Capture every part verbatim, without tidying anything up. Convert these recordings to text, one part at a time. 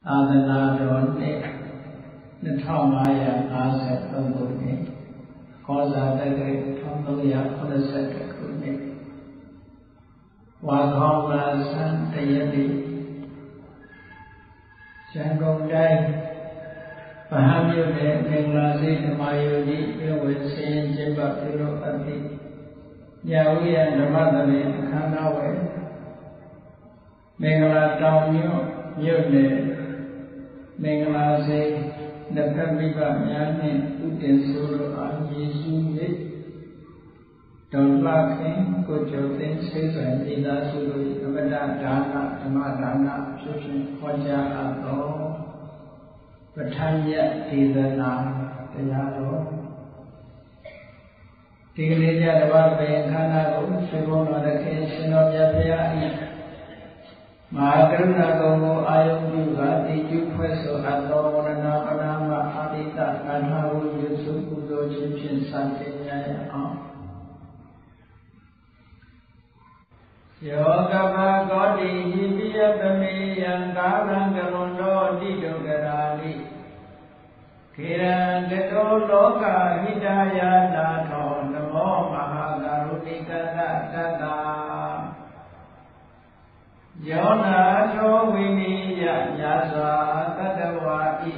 Adana Doni, the Tomaya Asa Tonguni, Kosa Degre, Tongoya, Kosa Kuni, Wakoma San Tayadi, Shango Dai, Pahamu Ninglazi, Mayodi, you will see Jibba Piro Ati, Yawi and the mother in Kanawe, Mingla Down Yune. Mengalaze, the Pamiba Yane, Utensuru, and Yesu, don't lack him, good your things, and Ida Suru, Amada Dana, Amadana, Sushin, Hoja, Ado, Batanya, Tidana, Tayaro, Tigleja, the Barbe, Kana, Shibon, the King, of Yapia. Mahakaruna Gomo Ayuga, the Jupeso, Adorana, Anama, Adita, Anharu, Yusuf, Udo, Chinchin, Santinya. Yoga Godi, Hibia, Bami, and Garangarondo, Dido Garali. Kiran, the Loka, Hidaya, Nato, the Mo Mahagarunika, Dada. Yona to Vini Yasa Tadawai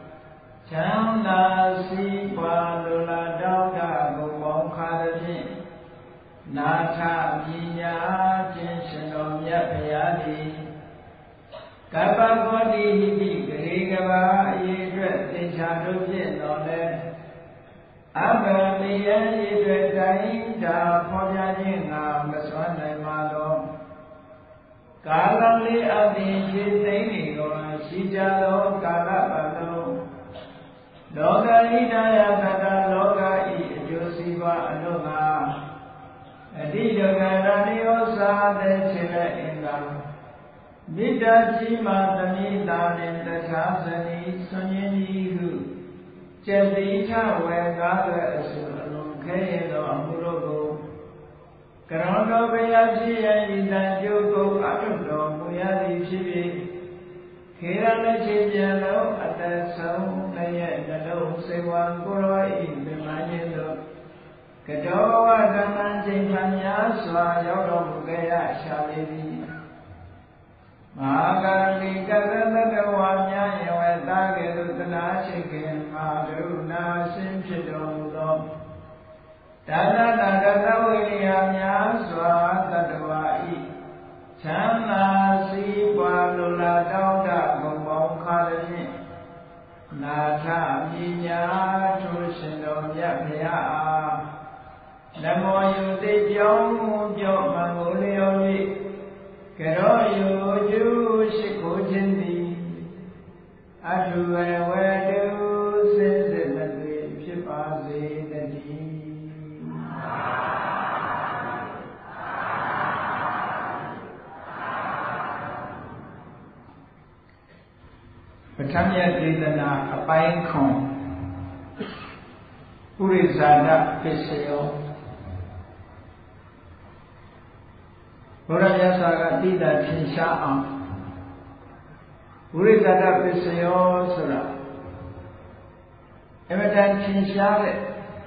Chanda Si Palula Dauda Gopon Karaji Nata Minya Jinshanom Yapayadi Kabagodi Hibi Grigava Yedra Tinchadu Nole Abba Miya Yedra Dainda Poyajinga Maswana Malo Kalali Adi Chitini Gona Shijalo Kalapalo Loga Hidaya Tata Loga I Josiva Alunga Adido Garanio Sa De Chile Inga Mida Chima Tani Danin Tasasani Sunyani Hu Chabita Wega Asu Kayelo Amurogo Karando Bayasi and Idanjoko Atundo Muyadi Chibi Kirana Chibiano at the sound Naya Nado Sewan Kuroi Bimanido Katoa Daman Jimpanya Swa Yodo Mugaya Shalidi Mahagarani Kazana Wanya Yawatake Dutana Chikin Maduna Simchido Dada Dada William Swa Tadawai Chana Si Palula Dauda Gombo Kalaji Nata Minya Tushindo Yapia Namo Yuti Jom Jom Mangulio Kero Yu Shiku Jindi Adu Wedu Sinzimati Pipazi Dadi Patamya Vedana Apayan Kong Purizada Pisayo Buddha Saga Dida Tinsha Purizada Pisayo Sura Emetan Tinsha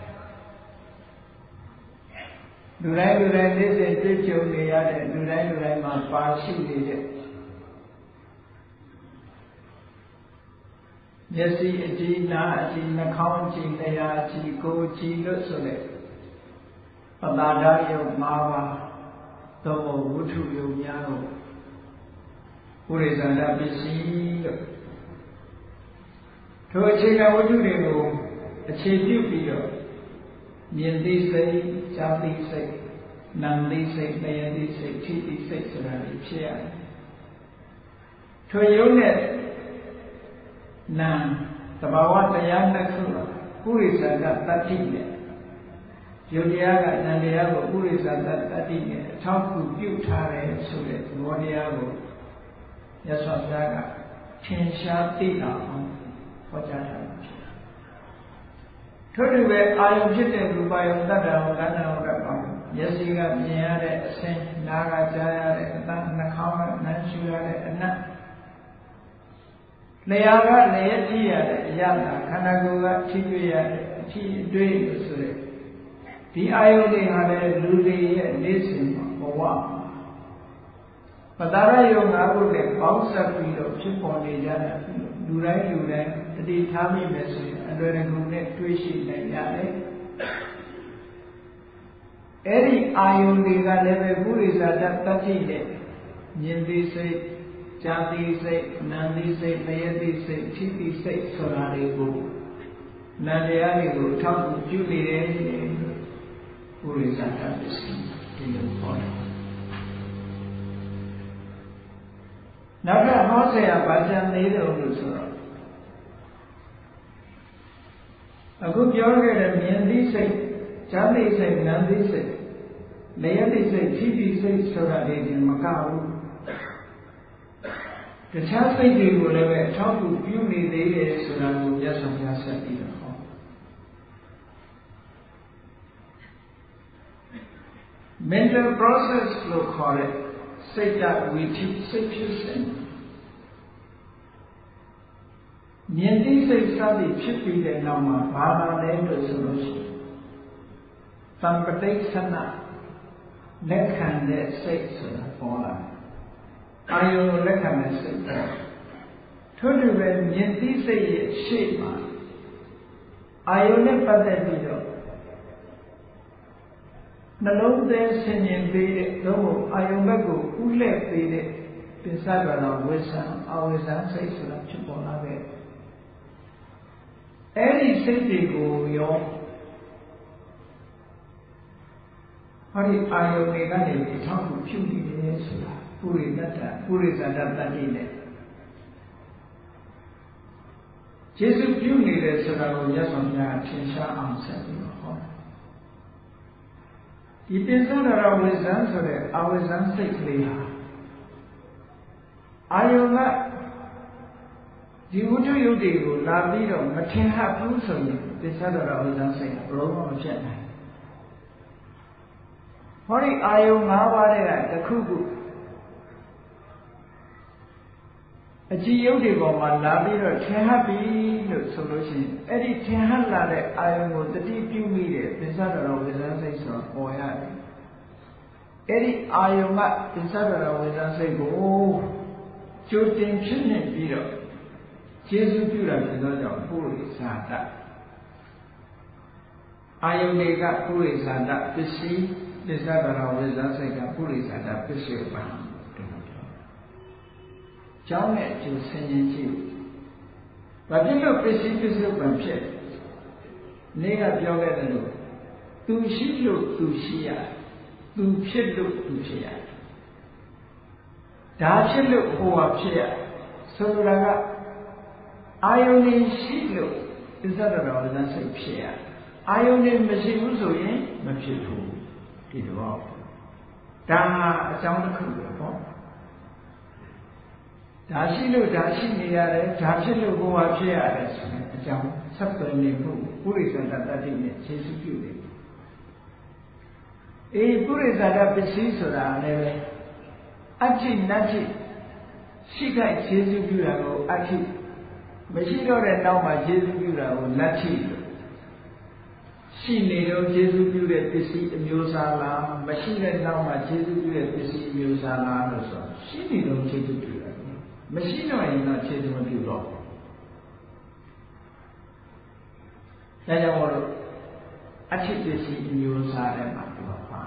Durai Durai this is the Julia, Durai Durai Ma Parsi did it. Yesi Ji Na Ji Nakon Ji Naya Ji Go Ji Lusole Amada Yo Mawa Tomo Wutu Yo Yano Purizana Bisi To a Chika Wutu Rego, a Chipu Pio, Yendi Say, Jati Say, Nandi Say, Nayandi Say, Titi Say, Sarani Chia To a unit Nan, the Bawatayana Kura, Purisa got that thing. Juliaga and Diago, Purisa got that thing. Talk to Butare, so that Modiago, Yasaga, Tinsha Tina, Pajata. Today, I am sitting by Dada, Dada, Yesiga, Niade, Saint Naga Jaya, Nakama, Nansura, and Nat. နေရာကလည်းကြည့်ရတဲ့အရာကခန္ဓာကိုယ်ကထိတွေ့ရတဲ့အထိအတွေ့လို့ဆိုတဲ့ဒီအာယုန်တွေဟာလည်းလူတွေရဲ့နေ့စဉ်ဘဝပတာရယုံငါးခုနဲ့ပေါင်းစပ်ပြီးတော့ဖြစ်ပေါ်နေကြတာလူတိုင်းလူတိုင်းတတိထားမိမယ်ဆိုရင်အလွယ်တကူနဲ့တွေးရှိနိုင်ရတယ်အဲ့ဒီအာယုန်တွေကလည်းပဲပုရိသတတ္တိနဲ့မြင်သိစိတ်ကြားသိစိတ်နားသိစိတ်လျက်သိစိတ်ထိသိစိတ်ဆိုတာတွေကိုနာတရားတွေကိုထောက်ပြုနေတယ်ပုရိသတတ္တိဒီလိုဟောတယ်နောက်ကဟောเสียဘာကြံနေတယ်လို့ဆိုတော့အခုပြောခဲ့တဲ့မြင်သိစိတ်ကြားသိစိတ်နားသိစိတ်လျက်သိစိတ်ထိသိစိတ်ဆိုတာတွေမကဘူးတခြားစိတ်တွေကိုလည်းပဲအထောက်အကူပြုနေသေးတယ်ဆိုတာကိုမြတ်စွာဘုရားဆက်ပြီးတော့ဟော mental process လို့ခေါ်တဲ့စိတ်ဓာတ်ဝိသိစိတ်ဖြစ်စဉ်မြင်သိစိတ်စသည်ဖြစ်ပြီးတဲ့နောက်မှာဘာသာလဲလို့ဆိုလို့ရှိရင်သံပတိသနာလက်ခံတဲ့စိတ်ဆိုတာပေါ်လာတယ်အာယုံလက်ခံတဲ့စိတ်ထို့တူပဲမြင်သိစိတ်ရဲ့ရှေ့မှာအာယုံနဲ့ပတ်သက်ပြီးတော့နှလုံးသားဆင်ញင်ပေးတဲ့တော့အာယုံဘက်ကိုဥလှည့်ပေးတဲ့ပိဿဒရဝိသံအဝိဇ္ဇစိတ်ဆိုတာဖြစ်ပေါ်လာတဲ့အဲ့ဒီစိတ်တွေကိုရောဟောဒီအာယုံတွေကနေအထောက်အကူပြုနေတယ်ဆိုတာပုရိသတ္တပုရိသတ္တတတိနဲ့ကျေစုပြုနေတယ်ဆိုတာကိုမြတ်စွာဘုရားထင်ရှားအောင်ဆက်ပြီးဟောဒီပိဿဒရဝိဇ္ဇံဆိုတဲ့အဝိဇ္ဇံစိတ်ကလေးဟာအာယုံကဒီဝိတုယုတ်တွေကိုလာပြီးတော့မထင်ဟပ်ဘူးဆိုရင်ပိဿဒရဝိဇ္ဇံစိတ်ကဘယ်လိုမှမဖြစ်နိုင်ဟောဒီအာယုံ၅ပါးတဲ့ကတစ်ခုခုအကြည်ယုတ်တွေပေါ်မှာလာပြီးတော့ထင်ဟပ်ပြီလို့ဆိုလို့ရှိရင်အဲ့ဒီထင်ဟပ်လာတဲ့အာယုံကိုတတိပြုမိတဲ့ပိဿဒရဝိဇ္ဇံစိတ်ဆိုပေါ်ရတယ်အဲ့ဒီအာယုံကပိဿဒရဝိဇ္ဇံစိတ်ကိုကြိုတင်ဖြစ်နေပြီးတော့ကျေစုပြုတာဖြစ်သောကြောင့်ပုရိသတအာယုန်တွေကပုရိသတပစ္စည်းပိဿဒရဝိဇ္ဇစိတ်ကပုရိသတပစ္စည်းပါကျောင်းနဲ့ကျူဆင်ရင်ကြည့်ဘာဖြစ်လို့ပစ္စည်းပစ္စည်းပံဖြစ်နေကပြောခဲ့တယ်လို့သူရှိလို့သူရှိရသူဖြစ်လို့သူဖြစ်ရဒါဖြစ်လို့ဟိုဟာဖြစ်ရဆိုလိုတာကအာယုန်ကြီးရှိလို့ပိဿဒရဝိဇ္ဇစိတ်ဖြစ်ရအာယုန်ကြီးမရှိဘူးဆိုရင်မဖြစ်ဘူးဒီတော့ဒါအကြောင်းတစ်ခုပဲပေါ့ဒါရှိလို့ဒါရှိနေရတယ်ဒါဖြစ်လို့ဘဝဖြစ်ရတယ်ဆိုတဲ့အကြောင်းဆက်သွယ်နေမှုပုရိသတတ္တိနဲ့ခြေစုပ်ပြုတယ်အေးပုရိသတပစ္စည်းဆိုတာလည်းပဲအဋ္ဌိနတ္ထိရှိခိုက်ခြေစုပ်ပြုတာကိုအဋ္ဌိမရှိတော့တဲ့နောက်မှာခြေစုပ်ပြုတာကိုလတ္ထိရှိနေတော့ခြေစုပ်ပြုတဲ့ပစ္စည်းအမျိုးအစားလားမရှိတဲ့နောက်မှာခြေစုပ်ပြုတဲ့ပစ္စည်းအမျိုးအစားလားလို့ဆိုရှိနေတော့ခြေစုပ်ပြုတာမရှိတော့ရင်တော့ခြေစုပ်မပြုတော့ဘူးဒါကြောင့်မို့လို့အဋ္ဌိပစ္စည်းအမျိုးအစားတွေမှာပြောပါ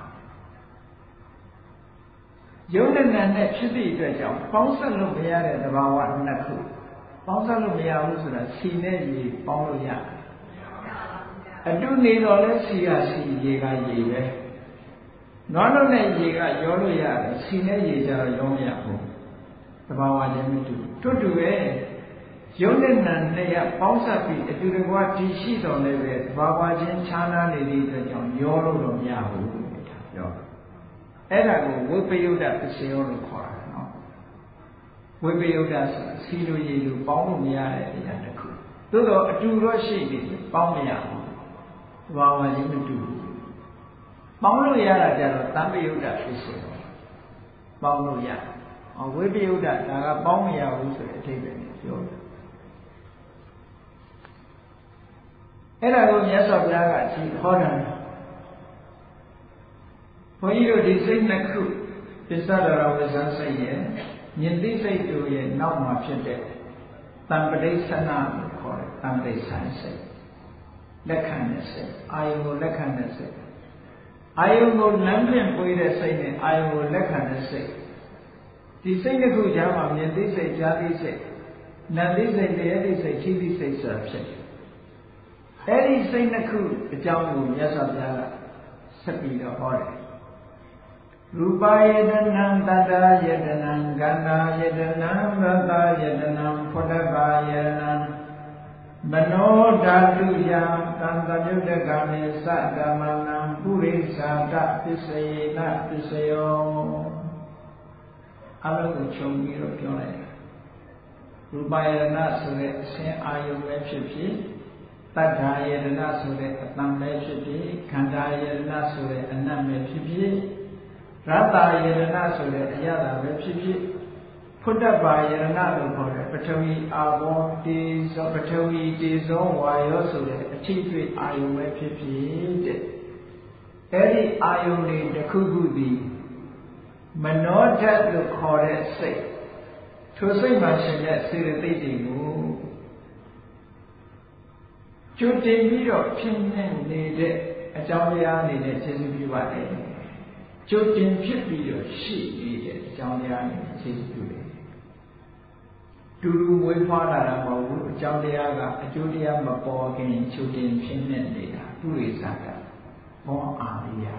ယုံနဲ့နာနဲ့ဖြစ်သည့်အတွက်ကြောင့်ပေါင်းစပ်လို့မရတဲ့သဘာဝနှစ်ခုပေါင်းစပ်လို့မရဘူးဆိုတာစီနဲ့ရေပေါင်းလို့ရတယ်အတုနေတော့လဲစီကစီရေကရေပဲနွားလုံးနဲ့ရေကရောလို့ရတယ်စီနဲ့ရေကြတော့ရောမရဘူးသဘာဝချင်းမတူတွတ်တူပဲယုံနဲ့နာနဲ့ပေါင်းစပ်ပြီးအတူတကွာတည်ရှိတော်လည်းပဲသဘာဝချင်းခြားနားနေသည့်အတွက်ကြောင့်ရောလို့တော့မရဘူးပြောအဲ့ဒါကိုဝိပယုဒ္ဓပစ္စယောလို့ခေါ်တာနော်ဝိပယုဒ္ဓဆိုတာစီလိုရေလိုပေါင်းလို့မရတဲ့အရာတစ်ခုသို့တော့အတူတော့ရှိနေတယ်ပေါင်းမရဘူးသဘာဝချင်းမတူဘူးပေါင်းလို့ရတာကြတော့တမ္ပယုဒ္ဓပစ္စယောပေါင်းလို့ရဝိပယုဒ္ဓဒါကပေါင်းမရဘူးဆိုတဲ့အဓိပ္ပာယ်ကိုပြောတယ်အဲ့ဒါကိုမြတ်စွာဘုရားကဒီဟောတာဘုန်းကြီးတို့ဒီစိတ်နှစ်ခုပစ္စဒရဝိဇ္ဇာစိတ်ရဲ့မြင်သိစိတ်တို့ရဲ့နောက်မှာဖြစ်တဲ့တံပဋိသနာလို့ခေါ်တယ်တံပဋိသနာစိတ်လက်ခံတဲ့စိတ်အာယုကိုလက်ခံတဲ့စိတ်အာယုကိုလမ်းဖြင့်ပွေးတဲ့စိတ်နဲ့အာယုကိုလက်ခံတဲ့စိတ်ဒီစိတ်တစ်ခုကြားမှာမြင်သိစိတ်ကြားသိစိတ်နာသိစိတ်တရားသိစိတ်ထိသိစိတ်ဆိုတာဖြစ်တယ်အဲ့ဒီစိတ်နှစ်ခုအကြောင်းကိုမြတ်စွာဘုရားကဆက်ပြီးတော့ဟောတယ်ရူပယတနံတတ္တယတနံကန္နာယတနံရတယတနံဖောတဘာယတနံမနောဓာတုယံတံတမြုတ္တကမေသဓမ္မနံပုရိသတပစ္စယေနပစ္စယောအလုံးကိုခြုံပြီးတော့ပြောလိုက်တယ်ရူပယတနာဆိုတဲ့အစဉ်အာယုပဲဖြစ်ဖြစ်တတ္ထာယတနာဆိုတဲ့အတံပဲဖြစ်ဖြစ်ခန္ဓာယတနာဆိုတဲ့အနတ်ပဲဖြစ်ဖြစ်ရတ္တယတနာဆိုတဲ့အရသာပဲဖြစ်ဖြစ်ဖုဒ္ဓဘာယတနာလို့ခေါ်တဲ့ပထဝီအာဘောတေဇောပထဝီတေဇောဝါယောဆိုတဲ့အထိအတွေ့အာယုပဲဖြစ်ဖြစ်တဲ့အဲ့ဒီအာယုတွေတစ်ခုခုသည်မနောဓာတ်လို့ခေါ်တဲ့စိတ်ထိုစိတ်မှာရှင်တဲ့စေတသိက်တွေကိုကျွတ်တင်ပြီးတော့ဖြစ်နေနေတဲ့အကြောင်းတရားနေတဲ့ခြေစွပြုပါတယ်ကျွတ်တင်ဖြစ်ပြီးတော့ရှိနေတဲ့အကြောင်းတရားနေတဲ့ခြေစွပြုတယ်တူတူမွေးဖွားလာတာမဟုတ်ဘူးအကြောင်းတရားကအကျိုးတရားမပေါ်ခင်ကျွတ်တင်ဖြစ်နေနေတာပုရိသကဘောအာရိယ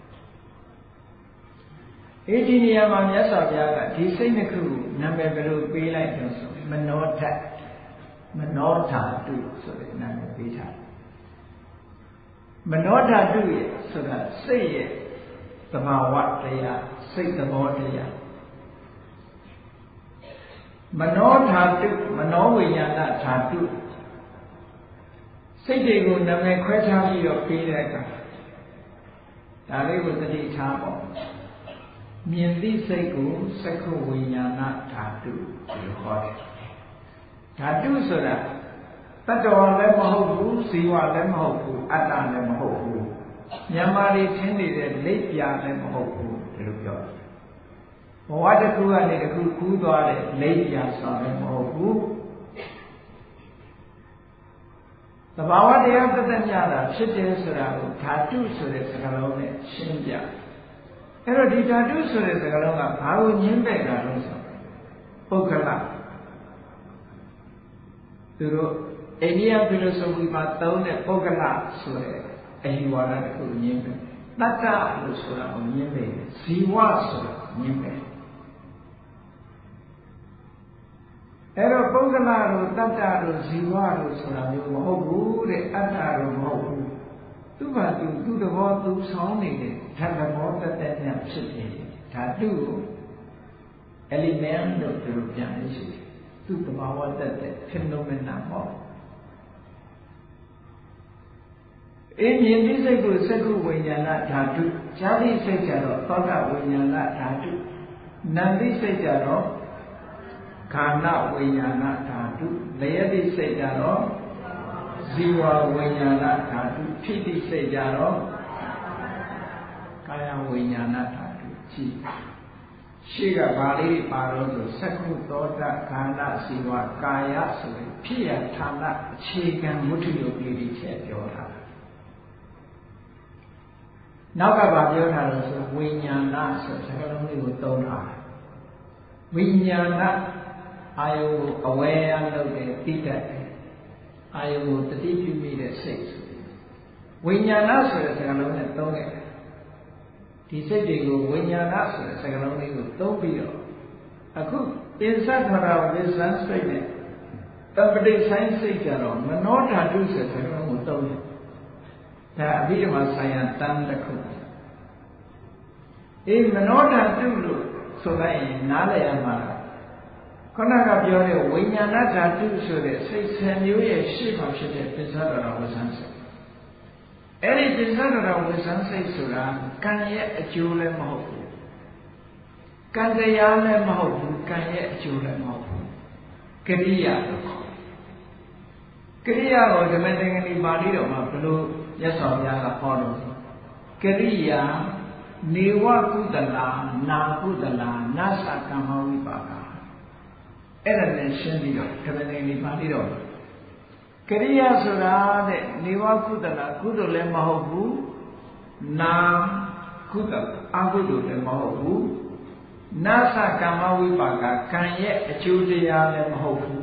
အဲ့ဒီနေရာမှာမြတ်စွာဘုရားကဒီစိတ်နှစ်ခုကိုနာမည်ဘယ်လိုပေးလိုက်လို့ဆိုမနောဓာတ်မနောဓာတုဆိုတဲ့နာမည်ပေးထားတယ်မနောဓာတုရဲ့ဆိုတာစိတ်ရဲ့သဘာဝတရားစိတ်သဘောတရားမနောဓာတုမနောဝိညာဏဓာတုစိတ်တွေကိုနာမည်ခွဲခြားပြီးတော့ပေးတဲ့အခါဒါလေးကိုသတိထားပေါ့မြင်သိစိတ်ကိုစက္ခုဝိညာဏဓာတုလို့ခေါ်တယ်ဓာတုဆိုတာတတ္တဝါလည်းမဟုတ်ဘူးဇီဝလည်းမဟုတ်ဘူးအတ္တလည်းမဟုတ်ဘူးမြန်မာတွေထင်နေတဲ့လက်ပြလည်းမဟုတ်ဘူးဒီလိုပြောတယ်ဘဝတစ်ခုကနေတစ်ခုကူးသွားတဲ့လက်ပြဆိုလည်းမဟုတ်ဘူးသဘာဝတရားသက်သက်များတာဖြစ်တယ်ဆိုတာကိုဓာတုဆိုတဲ့စကားလုံးနဲ့ရှင်းပြအဲ့တော့ဒီဓာတုဆိုတဲ့စကားလုံးကဘာကိုညင်းတဲ့တာလို့ဆိုပုဂ္ဂလသူတို့အိန္ဒိယဖီလိုဆိုဖီမှာသုံးတဲ့ပုဂ္ဂလဆိုတဲ့အယူဝါဒတစ်ခုညင်းတယ်တတ္တလို့ဆိုတာကိုညင်းတယ်ဇီဝဆိုတာညင်းတယ်အဲ့တော့ပုဂ္ဂလတို့တတ္တတို့ဇီဝတို့ဆိုတာမျိုးမဟုတ်ဘူးတဲ့အတ္တတို့မဟုတ်ဘူးသူ့ဘာသူသူ့သဘောသူဆောင်နေတဲ့ဓာတ်သဘောတသက်နဲ့ဖြစ်နေတယ်ဓာတုကို element လို့ပြောပြန်လို့ရှိတယ်သူ့သဘာဝတသက် phenomena ပေါ့အင်းမြင်သိစိတ်ကိုစက္ခုဝိညာဏဓာတုဈာတိစိတ်ကြတော့သောတာဝိညာဏဓာတုနာမ်သိစိတ်ကြတော့ခန္ဓာဝိညာဏဓာတုလယတိစိတ်ကြတော့ဇီဝဝိညာဏဓာတုဖြစ်တိစိတ်ကြတော့ကာယဝိညာဏဓာတုကြည့်ရှိကဘာလေးပါတော့ဆိုစက္ခုသောတာခန္ဓာဇီဝကာယဆိုပြီးဖြစ်ရဌာနအခြေခံဝတ္ထုယုတ်လေးတွေထည့်ပြောတာနောက်ကဘာပြောထားလို့ဆိုဝိညာဏဆိုစကားလုံးလေးကိုသုံးထားတယ်ဝိညာဏအာယုကိုအဝဲရလုပ်တယ်သိတတ်တယ်အာယုကိုတတိပြုမိတဲ့စိတ်ဆိုဝိညာဏဆိုတဲ့စကားလုံးနဲ့သုံးခဲ့တယ်ဒီစိတ်တွေကိုဝိညာဏဆိုတဲ့စကားလုံးလေးကိုသုံးပြီးတော့အခုပင်စထရာဝိဇ္ဇံစိတ်နဲ့တပတိဆိုင်စိတ်ကြတော့မနောဓာတုဆိုတဲ့စကားလုံးကိုသုံးတယ်ဒါအဘိဓမ္မာဆိုင်ရာတန်တစ်ခုအေးမနောဓာတုလို့ဆိုလိုက်ရင်နားလည်ရမှာခုနကပြောတဲ့ဝိညာဏဓာတုဆိုတဲ့စိတ်ဆယ်မျိုးရဲ့ရှေ့မှာဖြစ်တဲ့ပစ္စဒရဝဇ္ဇံစိတ်အဲ့ဒီပစ္စဒရဝဇ္ဇံစိတ်ဆိုတာကံရဲ့အကျိုးလည်းမဟုတ်ဘူးကံတရားလည်းမဟုတ်ဘူးကံရဲ့အကျိုးလည်းမဟုတ်ဘူးကရိယာလို့ခေါ်တယ် Kriya or the Medangani Badido Mapulu, yes or Yala Polo. Kriya, Niwa Kudala, Na Kudala, Nasa Kamawipaka. Eran Shendido, Kavani Badido. Kriya Sura, Niwa Kudala, Kudole Mahobu, Na Kudala, Agudu le Mahobu, Nasa Kamawipaka, can yet a Julia le Mahobu.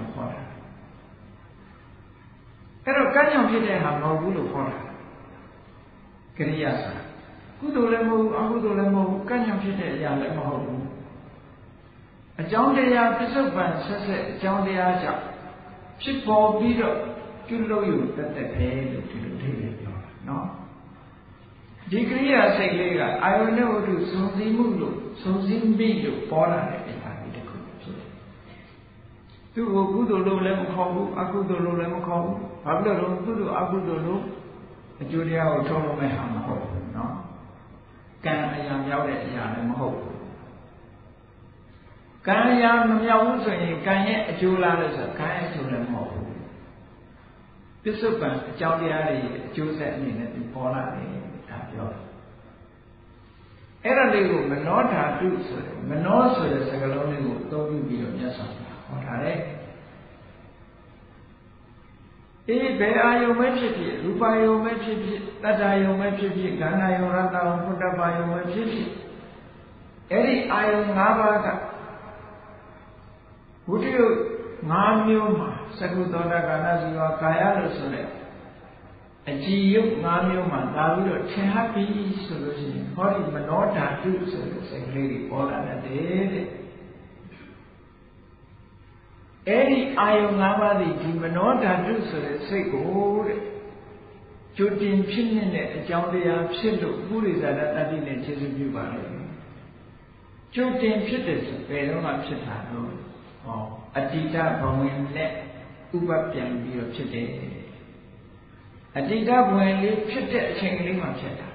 Pero kanyang pide ha magulo kora. Kriya sa. Kudo le mo, agudo le mo, kanyang pide ya le mahobu. A chongတရားပြစ္ဆုတ်ပန်ဆက်ဆက်အကြောင်းတရားကြောင့်ဖြစ်ပေါ်ပြီးတော့ပြုလုပ်ယူတတ်တဲ့ပဲလို့ဒီလိုထိနေပြောတာနော်ဒီကရိယာစိတ်လေးကအာယုန်နဲ့ဝတ္ထုစုံစည်းမှုလို့စုံစည်းပြီးလို့ပေါ်လာတဲ့အရာလေးတစ်ခုဖြစ်တယ်သူ့ကိုကုသိုလ်လို့လည်းမခေါ်ဘူးအကုသိုလ်လို့လည်းမခေါ်ဘူးဘာဖြစ်လို့လဲကုသိုလ်အကုသိုလ်လို့အကျိုးတရားကိုထုတ်လို့မဲ့ဟာမဟုတ်ဘူးနော်ကံအရာမြောက်တဲ့အရာလည်းမဟုတ်ဘူးကံအရာမမြောက်ဘူးဆိုရင်ကံရဲ့အကျိုးလားလို့ဆိုကံရဲ့အကျိုးလည်းမဟုတ်ဘူးပြစ္ဆုတ်ပံအကြောင်းတရားတွေအကျိုးဆက်အနေနဲ့ဒီပေါ်လာတယ်ဒါပြောတယ်အဲ့ဒါလေးကိုမနောဓာတုဆိုတယ်မနောဆိုတဲ့စကားလုံးလေးကိုအသုံးပြုပြီးတော့မြတ်စွာဘုရားဟောထားတယ်အေးဘယ်အာယုံပဲဖြစ်ဖြစ်ရူပယုံပဲဖြစ်ဖြစ်တတ္တယုံပဲဖြစ်ဖြစ်ခန္ဓာယုံရတ္တယုံဘုဒ္ဓဘာယုံပဲဖြစ်ဖြစ်အဲ့ဒီအာယုံ၅ပါးကဝိတ္တယ၅မျိုးမှာသကုသောတကာဏဇီဝကာယလို့ဆိုတဲ့အကြည်ယုတ်၅မျိုးမှာသာပြီးတော့ထင်ဟပ်ပြီးဆိုလို့ရှိရင်ဟောဒီမနောဓာတုဆိုတဲ့စိတ်ကလေးတွေပေါ်လာတတ်တယ်တဲ့အဲ့ဒီအာယုံ၅ပါးဒီဒီမနောဓာတုဆိုတဲ့စိတ်ကိုတဲ့ကြိုတင်ဖြစ်နေတဲ့အကြောင်းတရားဖြစ်လို့ပုရိသရတ္တိနဲ့ခြေစွပြုပါလေကြိုတင်ဖြစ်တယ်ဆိုဘယ်တော့မှဖြစ်တာတော့ဟောအတ္တိတဘဝင်နဲ့ဥပပြန်ပြီးတော့ဖြစ်တယ်အတ္တိတဘဝင်လေးဖြစ်တဲ့အချိန်ကလေးမှဖြစ်တာ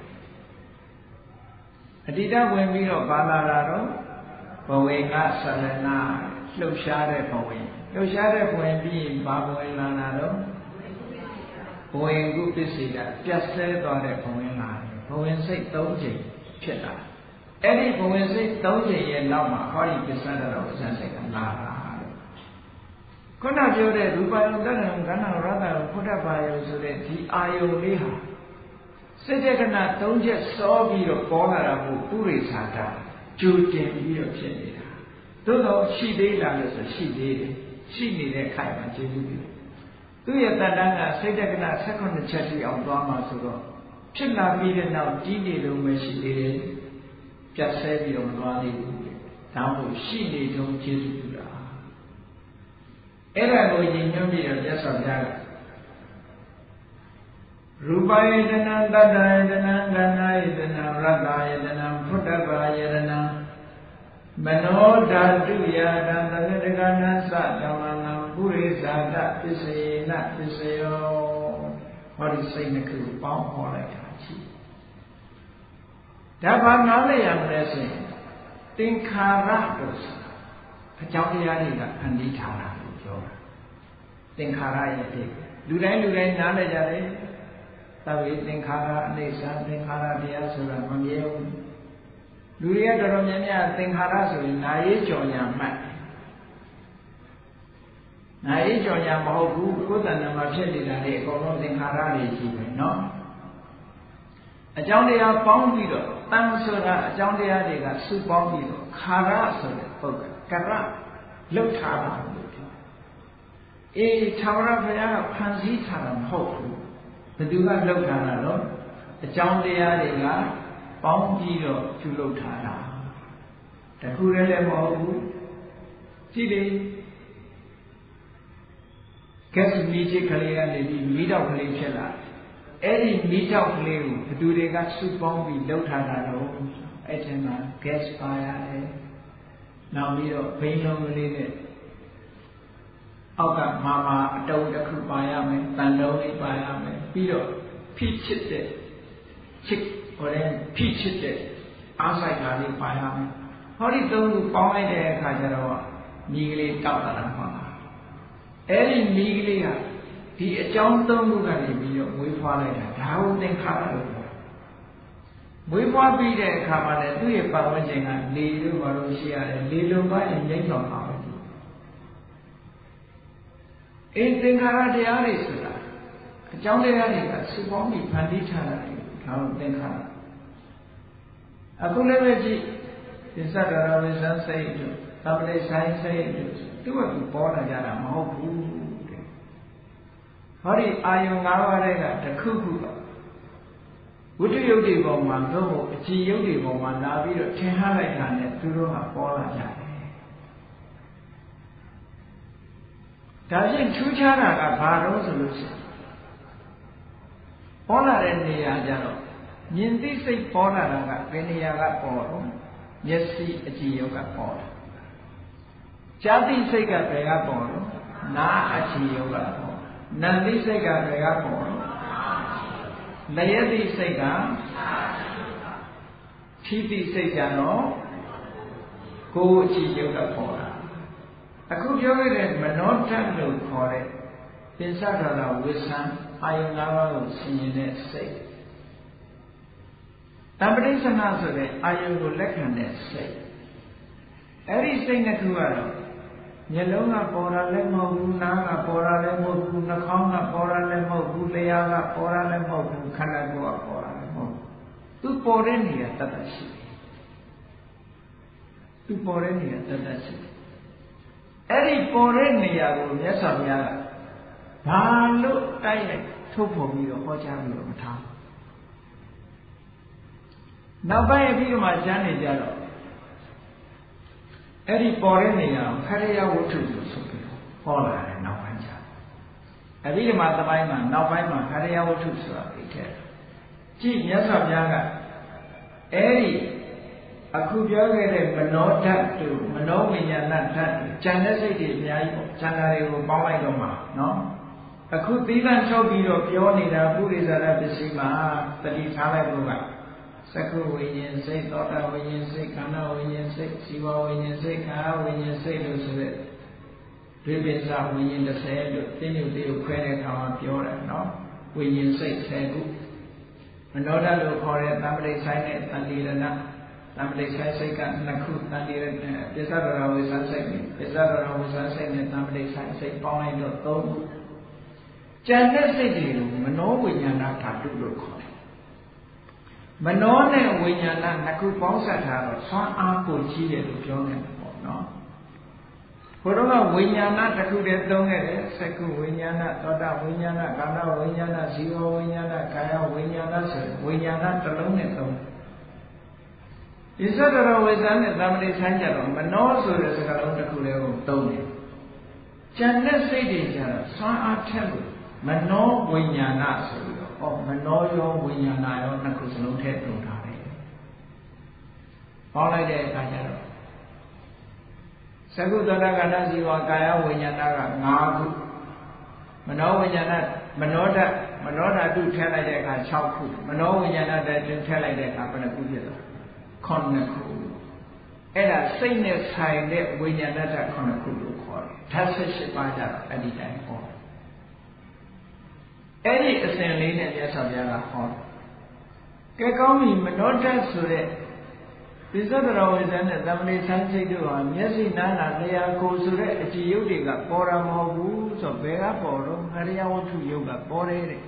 အတ္တိတဘဝင်ပြီးတော့ဘာလာတာတော့ဘဝေကဆလနာလှုပ်ရှားတဲ့ဘဝင်လှုပ်ရှားတဲ့ဘဝင်ပြီးရင်ဘာဘဝင်လာတာတော့ဘဝင်ကုပစ္စေတာပြတ်ဆဲသွားတဲ့ဘဝင်လာတယ်ဘဝင်စိတ်၃ချိန်ဖြစ်လာအဲ့ဒီဘဝင်စိတ်၃ချိန်ရဲ့နောက်မှာဟောဒီပစ္စဒတော်အစစိတ်ကလာတာခုနပြောတဲ့ရူပယုံတဏ္ဍံကဏ္ဍရတ္တယုံဘုဒ္ဓဘာယုံဆိုတဲ့ဒီအာယုံလေးဟာစိတ်တက္ကနာ၃ချက်စောပြီးတော့ပေါ်လာတာကိုပုရိသတာကြိုတင်ပြီးတော့ဖြစ်နေတာသို့တော့ရှိသေးလားလို့ဆိုရှိသေးတယ်ရှိနေတဲ့ခိုင်မှာကျေစုပြီးသူ့ရဲ့တဏ္ဍာကစိတ်တက္ကနာ၁၈ချက်တိအောင်သွားမှာဆိုတော့ဖြစ်လာပြီးတဲ့နောက်ကြီးနေလို့မရှိသေးတယ်ပြတ်ဆဲပြီးတော့မသွားသေးဘူးဒါမှမဟုတ်ရှိနေတုန်းကျေစုပြုတာအဲ့ဒါကိုယဉ်ညွှန်းပြီးတော့မြတ်စွာဘုရားကရူပယတနာတတ္တယတနာကန္နာယတနာရတ္တယတနာဘုဒ္ဓဘာယတနာမနောဓာတုယာတံသတ္တကနာသဓမ္မနံပုရိသတပစ္စယေနပစ္စယောဟောဒီစိတ်နှစ်ခုပေါင်းဟောလိုက်တာရှိဒါဘာနားလည်ရမလဲဆိုရင်သင်္ခါရတို့အကြောင်းတရားတွေကဖန်တီးထားတာသင်္ခါရရဲ့အဖြစ်လူတိုင်းလူတိုင်းနားလည်ကြတယ်သဗ္ဗေသင်္ခါရအိဋ္ဌာသင်္ခါရတရားဆိုတာမမြဲဘူးလူတွေကတော်တော်များများသင်္ခါရဆိုရင်နာရေးကြော်ညာမှတ်နာရေးကြော်ညာမဟုတ်ဘူးကိုယ်တဏ္ဍာမှာဖြစ်နေတာလေအကုန်လုံးသင်္ခါရတွေကြီးပဲเนาะအကြောင်းတရားပေါင်းပြီးတော့တန်ဆိုတာအကြောင်းတရားတွေကစုပေါင်းပြီးတော့ခါရဆိုတဲ့ပုဂ္ဂိုလ်ကရလုတ်ထားတာအေးသာဝရဘုရားကဖန်ဆင်းထားတာမဟုတ်ဘူးဘယ်သူကလုပ်ထားတာတော့အကြောင်းတရားတွေကပေါင်းပြီးတော့ပြုလုပ်ထားတာတခုတည်းလည်းမဟုတ်ဘူးကြည့်လေကက်စမီချစ်ကလေးကနေပြီးမီးတောက်ကလေးဖြစ်လာအဲ့ဒီမီးတောက်ကလေးကိုဘယ်သူတွေကစုပေါင်းပြီးလုပ်ထားတာတော့အဲ့ဒီမှာ gas fire နဲ့နောက်ပြီးတော့ဘိန်းလုံးကလေးနဲ့အောက်ကမာမာအတုံးတစ်ခုပါရမယ်တန်တုံးလေးပါရမယ်ပြီးတော့ဖိချစ်တဲ့ချစ်ဟိုတဲ့ဖိချစ်တဲ့အားဆိုင်တာလေးပါရမယ်ဟောဒီသုံးခုပေါင်းလိုက်တဲ့အခါကျတော့မိကလေးတောက်လာတာပါအဲ့ဒီမိကလေးကဒီအကြောင်းသုံးခုကနေပြီးတော့မွေးဖွားလိုက်တာဒါကိုသင်္ခါရလို့ပြောမွေးဖွားပြီးတဲ့အခါမှာလည်းသူ့ရဲ့ပတ်ဝန်းကျင်ကလေလို့ဘာလို့ရှိရတယ်လေလုံးပိုင်းငြိမ့်ဆောင်ပါဘူးအေးသင်္ခါရတရားတွေဆိုတာအကြောင်းတရားတွေကစုပေါင်းပြီးဖန်တီးထားတာလေဒါကိုသင်္ခါရအခုလည်းပဲကြည့်သစ္စာတော်ဝိသစိတ်တို့သဗ္ဗေဆိုင်စိတ်တို့သူ့ကပေါ်လာကြတာမဟုတ်ဘူးတဲ့ဟောဒီအာယုံ၅ပါးတွေကတစ်ခုခုပါဝိတ္တယုတ်တွေပေါ်မှာသို့မဟုတ်အကြည်ယုတ်တွေပေါ်မှာလာပြီးတော့ထင်ဟလိုက်တာနဲ့သူတို့ကပေါ်လာကြတယ်ဒါဖြင့်ထူးခြားတာကဘာလို့ဆိုလို့ရှိရင်ပေါ်လာတဲ့နေရာကြတော့မြင်သိစိတ်ပေါ်လာတာကဘယ်နေရာကပေါ်တော့မျက်စိအကြည်ယုတ်ကပေါ်တယ်ကြားသိစိတ်ကဘယ်ကပေါ်တော့နားအကြည်ယုတ်ကပေါ်နားသိစိတ်ကဘယ်ကပေါ်တော့လျက်သိစိတ်ကထီးသိစိတ်ကြတော့ကိုယ်အကြည်ယုတ်ကပေါ်တာအခုပြောခဲ့တဲ့မနောတတ်လို့ခေါ်တဲ့သင်္ဆဒရဝိသံအာယု၅ပါးကိုဆင်ញင်တဲ့စိတ်တမ္ပတိသနာဆိုတဲ့အာယုကိုလက်ခံတဲ့စိတ်အဲ့ဒီစိတ်နှစ်ခုကတော့မျက်လုံးကပေါ်တာလည်းမဟုတ်ဘူးနားကပေါ်တာလည်းမဟုတ်ဘူးနှာခေါင်းကပေါ်တာလည်းမဟုတ်ဘူးလျှာကပေါ်တာလည်းမဟုတ်ဘူးခန္ဓာကိုယ်ကပေါ်တာလည်းမဟုတ်ဘူးသူပေါ်တဲ့နေရာတတ်တတ်ရှိတယ်သူပေါ်တဲ့နေရာတတ်တတ်ရှိတယ်အဲ့ဒီပေါ်တဲ့နေရာကိုမြတ်စွာဘုရားကဘာလို့တိုက်ရိုက်ထုတ်ဖော်ပြီးတော့ဟောကြားပြီးတော့မထားနောက်ပိုင်းပြီးတော့မှကျမ်းနေကြတော့အဲ့ဒီပေါ်တဲ့နေရာခရိယဝတ္ထုလို့ဆိုပြီးဟောလာတယ်နောက်ပိုင်းကျအဲ့ဒီမှာသမိုင်းမှာနောက်ပိုင်းမှာခရိယဝတ္ထုဆိုတာသိခဲ့တယ်ကြည့်မြတ်စွာဘုရားကအဲ့ဒီအခုပြောခဲ့တဲ့မနောဓာတ်တို့မနောဝိညာဏဓာတ်တို့ဉာဏ်နဲ့စိတ်တွေအများကြီးပေါ့ဉာဏ်တွေကိုပေါင်းလိုက်တော့မှာနော်အခုသီးသန့်ချုပ်ပြီးတော့ပြောနေတာပုရိသရပစ္စည်းမှာတတိထားလိုက်လို့ကသက္ကုဝိညာဉ်စိတ်သောတာဝိညာဉ်စိတ်ခန္ဓာဝိညာဉ်စိတ်ဇီဝဝိညာဉ်စိတ်ကာယဝိညာဉ်စိတ်လို့ဆိုတဲ့ဒိဋ္ဌိစဝိညာဉ်တစ်ဆယ်လို့သိညုတ်သေးကိုခွဲတဲ့အခါမှာပြောတယ်နော်ဝိညာဉ်စိတ်ဆယ်ခုမနောဓာတ်လို့ခေါ်တဲ့သံပတိဆိုင်နဲ့တန်တိရဏသံပတိဆိုင်စိတ်ကနှစ်ခုတန်တိရပစ္စဒရဝိသစိတ်ပစ္စဒရဝိသစိတ်နဲ့သံပတိဆိုင်စိတ်ပေါင်းလိုက်တော့သုံးခုဉာဏ်နဲ့စိတ်တွေကိုမနောဝိညာဏဓာတုလို့ခေါ်တယ်မနောနဲ့ဝိညာဏနှစ်ခုပေါင်းစပ်ထားတော့ဆွမ်းအားကိုကြီးတယ်လို့ပြောနေတယ်ပေါ့နော်ဘုရားကဝိညာဏတစ်ခုတည်းသုံးခဲ့တယ်စက္ခုဝိညာဏသောတာဝိညာဏကာဏဝိညာဏဇီဝဝိညာဏကာယဝိညာဏဆိုဝိညာဏတစ်လုံးနဲ့သုံးဣဇဒရဝိဇ္ဇာနဲ့သမတိဆိုင်ကြတော့မနောဆိုတဲ့စကားလုံးတစ်ခုလေးကိုသုံးတယ်ဉာဏ်နဲ့စိတ်တွေကြတော့ဆွမ်းအားထက်လို့မနောဝိညာဏဆိုပြီးတော့ဩမနောရောဝိညာဏရောနှစ်ခုစလုံးထည့်သုံးထားတယ်ပေါင်းလိုက်တဲ့အခါကျတော့သကုသောတာကဏ္ဍဇီဝကာယဝိညာဏက၅ခုမနောဝိညာဏမနောဓာတ်မနောဓာတုထည့်လိုက်တဲ့အခါ၆ခုမနောဝိညာဏဓာတ်ထည့်လိုက်တဲ့အခါဘယ်နှခုဖြစ်သွားခုနှစ်ခုအဲ့ဒါစိတ်နဲ့ဆိုင်တဲ့ဝိညာဏဓာတ်ခုနှစ်ခုလို့ခေါ်တယ်ဓာတ်၁၈ပါးကြတော့အဲ့ဒီတိုင်းဟောအဲ့ဒီအစဉ်လေးနဲ့မြတ်စွာဘုရားကဟောတယ်ကဲကောင်းပြီမနောဓာတ်ဆိုတဲ့ပစ္စဒရဝိဇ္ဇာနဲ့သမဏေဆိုင်စိတ်တို့ဟာမျက်စိနားနာလျှာကိုယ်ဆိုတဲ့အကြည်ယုတ်တွေကပေါ်တာမဟုတ်ဘူးဆိုဘယ်ကပေါ်တော့ဟရိယဝတ္ထုယုတ်ကပေါ်တယ်တဲ့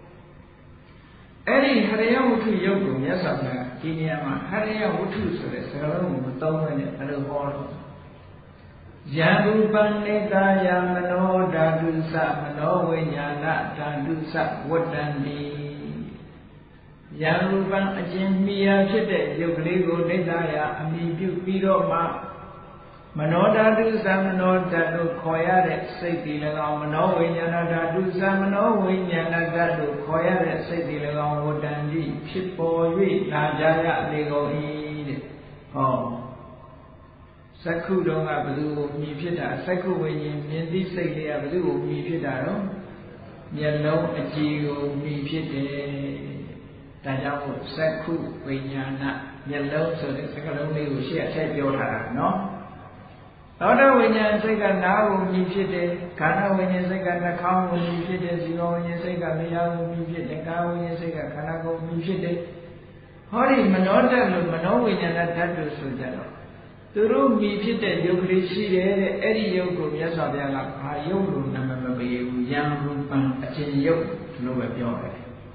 အဲ့ဒီဟရိယဝတ္ထုယုတ်ကိုမြတ်စွာဘုရားဒီနေရာမှာဟရိယဝတ္ထုဆိုတဲ့စကားလုံးကိုမသုံးဘဲနဲ့ဘယ်လိုဟောတော့ယံရူပံနေတယမနောဓာတုသမနောဝိညာဏဓာတုသဝတ္တန္တိယံရူပံအကျဉ်းမိယာဖြစ်တဲ့ရုပ်ကလေးကိုနေတယအမိပြုပြီးတော့မှမနောဓာတုသမနောဓာတုခေါ်ရတဲ့စိတ်ဒီ၎င်းမနောဝိညာဏဓာတုသမနောဝိညာဏဓာတုခေါ်ရတဲ့စိတ်ဒီ၎င်းဝတ္တန္တိဖြစ်ပေါ်၍လာကြရလေကုန်၏တဲ့ဟောစက္ခုတော့ကဘယ်သူကိုမြည်ဖြစ်တာစက္ခုဝိညာဉ်မြင်သိစိတ်လေးကဘယ်သူကိုမြည်ဖြစ်တာတော့မျက်လုံးအကြည်ကိုမြည်ဖြစ်တယ်ဒါကြောင့်မို့စက္ခုဝိညာဏမျက်လုံးဆိုတဲ့စကားလုံးလေးကိုရှေ့အထက်ပြောထားတာနော်သောတဝိညာဉ်စိတ်ကနားကိုမြည်ဖြစ်တယ်ခန္ဓာဝိညာဉ်စိတ်ကနှာခေါင်းကိုမြည်ဖြစ်တယ်ဇီဝဝိညာဉ်စိတ်ကလျှာကိုမြည်ဖြစ်တယ်ကာယဝိညာဉ်စိတ်ကခန္ဓာကိုမြည်ဖြစ်တယ်ဟောဒီမနောဓာတ်လို့မနောဝိညာဏဓာတ်လို့ဆိုကြတော့သူတို့မြည်ဖြစ်တဲ့ယုတ်ကလေးရှိတယ်တဲ့အဲ့ဒီယုတ်ကိုမြတ်စွာဘုရားကဘာယုတ်လို့နာမည်မပေးဘူးယံရူပံအချင်းယုတ်လို့ပဲပြောတယ်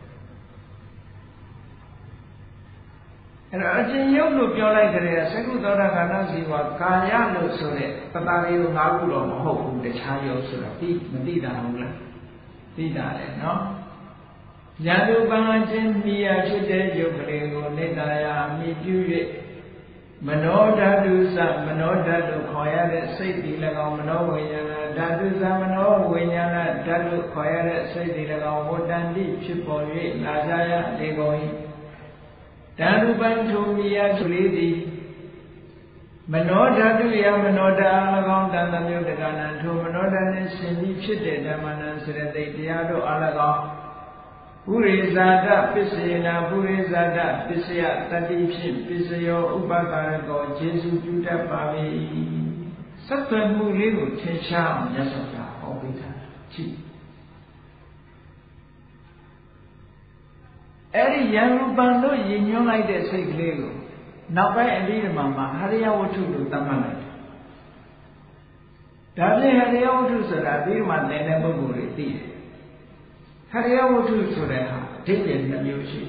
အဲ့တော့အချင်းယုတ်လို့ပြောလိုက်ကြတဲ့သက္ကုသောတာခန္ဓာစီဝါကာယလို့ဆိုတဲ့ပတာလေးကိုငါးခုတော့မဟုတ်ဘူးတခြားယုတ်ဆိုတာသိမသိတာဟုတ်လားသိတာလေနော်ယံရူပံအချင်းမိယာဖြစ်တဲ့ယုတ်ကလေးကိုနေတရာအမိပြု၍မနောဓာတုသမနောဓာတ်လို့ခေါ်ရတဲ့စိတ်ဒီ၎င်းမနောဝိညာဏဓာတုသမနောဝိညာဏဓာတ်လို့ခေါ်ရတဲ့စိတ်ဒီ၎င်းဝတ္တန်တိဖြစ်ပေါ်၍လာကြရလေကုန်၏ဓာတုပံထုံမိယသူလေးသည်မနောဓာတုယမနောဓာတ်၎င်းတန်တမျိုးတက္ကနံထုံမနောဓာတ်နှင့်ရှင်ပြီးဖြစ်တဲ့ဓမ္မနံစရတိတ်တရားတို့အား၎င်းပုရိဇာတပစ္စယနာပုရိဇာတပစ္စယတတိဖြင့်ပစ္စယောဥပကာရကောခြေစုပြုတတ်ပါ၏စက်သွယ်မှုလေးကိုထင်ရှားအောင်မြတ်စွာဘုရားဟောပေးတာကြည့်အဲ့ဒီယံရူပံတို့ရည်ညွှန်းလိုက်တဲ့စိတ်ကလေးကိုနောက်ပိုင်းအပြီးဓမ္မမှာဟရိယဝတ္ထုလို့သတ်မှတ်လိုက်တယ်ဒါဖြင့်ဟရိယဝတ္ထုဆိုတာအပြီးဓမ္မသင်တဲ့ပုဂ္ဂိုလ်တွေသိတယ်ဟရိယဝတ္ထုဆိုတဲ့ဟာအဓိပ္ပာယ်နှမျိုးရှိ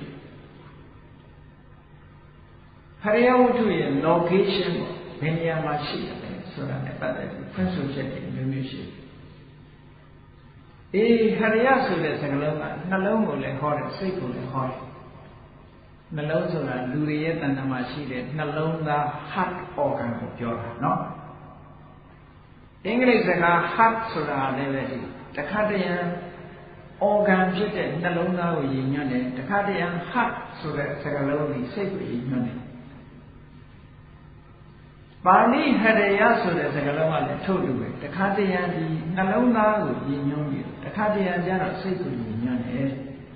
ဟရိယဝတ္ထုရဲ့ location ကိုဘယ်နေရာမှာရှိတယ်ဆိုတာနဲ့ပတ်သက်ပြီးဖွင့်ဆိုချက်တွေမျိုးမျိုးရှိအေးဟရိယဆိုတဲ့စကားလုံးကနှလုံးကိုလည်းဟောတယ်စိတ်ကိုလည်းဟောတယ်နှလုံးဆိုတာလူတွေရဲ့တဏ္ဍာမှာရှိတဲ့နှလုံးသား heart organ ကိုပြောတာเนาะအင်္ဂလိပ်စကား heart ဆိုတာလည်းပဲဒီတခါတည်း organ ဖြစ်တဲ့နှလုံးသားကိုရည်ညွှန်းတယ်တခါတည်း heart ဆိုတဲ့စကားလုံးကိုစိတ်ကိုရည်ညွှန်းတယ်ပါဠိဟရိယဆိုတဲ့စကားလုံးကလည်းထုတ်တူပဲတခါတည်းဒီနှလုံးသားကိုရည်ညွှန်းပြီးတခါတည်းကျတော့စိတ်ကိုရည်ညွှန်းတယ်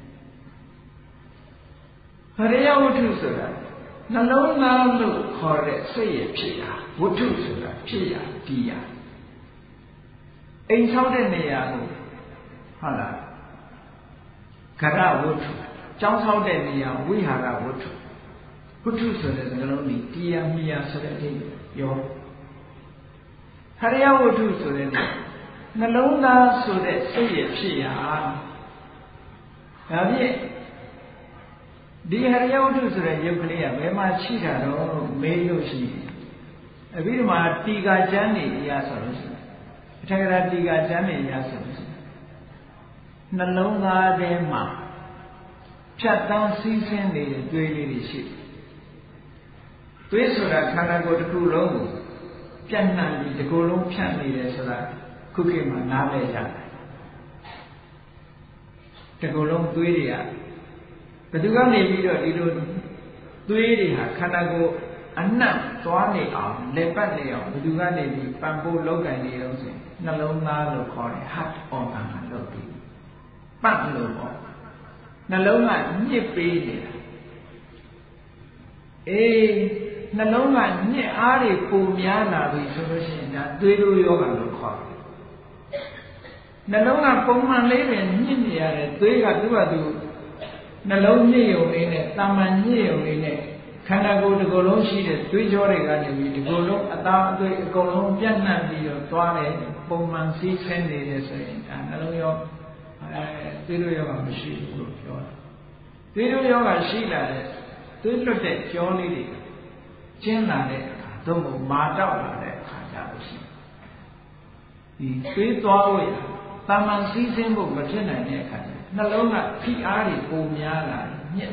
ဟရိယဝတ္ထုဆိုတာနှလုံးသားလို့ခေါ်တဲ့စိတ်ရဲ့ဖြစ်ရာဝတ္ထုဆိုတာဖြစ်ရာဒီရာအိမ်ဆောက်တဲ့နေရာကိုဟုတ်လားခရဝတ္ထုကျောင်းဆောက်တဲ့နေရာဝိဟာရဝတ္ထုဝတ္ထုဆိုတဲ့စကားလုံးကြီးတရားမိယာဆိုတဲ့အဓိပ္ပာယ်ပြောဟရိယဝတ္ထုဆိုတဲ့နှလုံးသားဆိုတဲ့စိတ်ရဲ့ဖြစ်ရာဒါဖြင့်ဒီဟရိယဝတ္ထုဆိုတဲ့ယုတ်ကလေးကဘယ်မှာရှိတာတော့မေးလို့ရှိတယ်အပြီးတော့မှတီကာကျမ်းနေအရာဆိုလို့ရှိတယ်အထက်ကရာတီကာကျမ်းနေအရာဆိုလို့ရှိတယ်နှလုံးသားထဲမှာဖြတ်တန်းစီးဆင်းနေတဲ့သွေးလေးတွေရှိတယ်သွေးဆိုတာခန္ဓာကိုယ်တစ်ခုလုံးကိုပြန့်နှံ့ပြီးတစ်ခုလုံးဖြန့်နေတယ်ဆိုတာခုခေတ်မှာနားလည်ကြတယ်တစ်ခုလုံးသွေးတွေကဘယ်သူကနေပြီးတော့ဒီလိုသွေးတွေဟာခန္ဓာကိုယ်အနှံ့သွားနေအောင်လက်ပတ်နေအောင်ဘယ်သူကနေပြီးပံ့ပိုးလုပ်ကင်နေတော့ဆိုနှလုံးသားလို့ခေါ်တယ် heart organ ကလုပ်ပြီးပတ်လို့ပေါ့နှလုံးကညစ်ပေးနေတာအေးနှလုံးကညစ်အားတွေပုံများလာပြီဆိုလို့ရှိရင်ဒါသွေးတို့ယောဂလို့ခေါ်တယ်နှလုံးကပုံမှန်လေးပဲညစ်နေရတယ်သွေးကသူ့ဘာသူနှလုံးညစ်ယုံလေးနဲ့တာမန်ညစ်ယုံလေးနဲ့ခန္ဓာကိုယ်တစ်ခုလုံးရှိတဲ့သွေးကြောတွေကနေပြီးဒီလိုလုံးအသားအသွေးအကုန်လုံးပြန့်နှံ့ပြီးတော့သွားတယ်ပုံမှန်စီးဆင်းနေတယ်ဆိုရင်ဒါနှလုံးရောအဲသွေးတို့ယောဂမရှိဘူးလို့ပြောတာသွေးတို့ယောဂရှိလာတဲ့သွေးလွတ်တဲ့ကြောလေးတွေကျင်းလာတဲ့အခါသို့မဟုတ်မာတောက်လာတဲ့အခါကြလို့ရှိဒီသွေးသွားလို့ရတာမန်စီးဆင်းဖို့မဖြစ်နိုင်တဲ့အခါကျနှလုံးကဖိအားတွေပုံများလာညစ်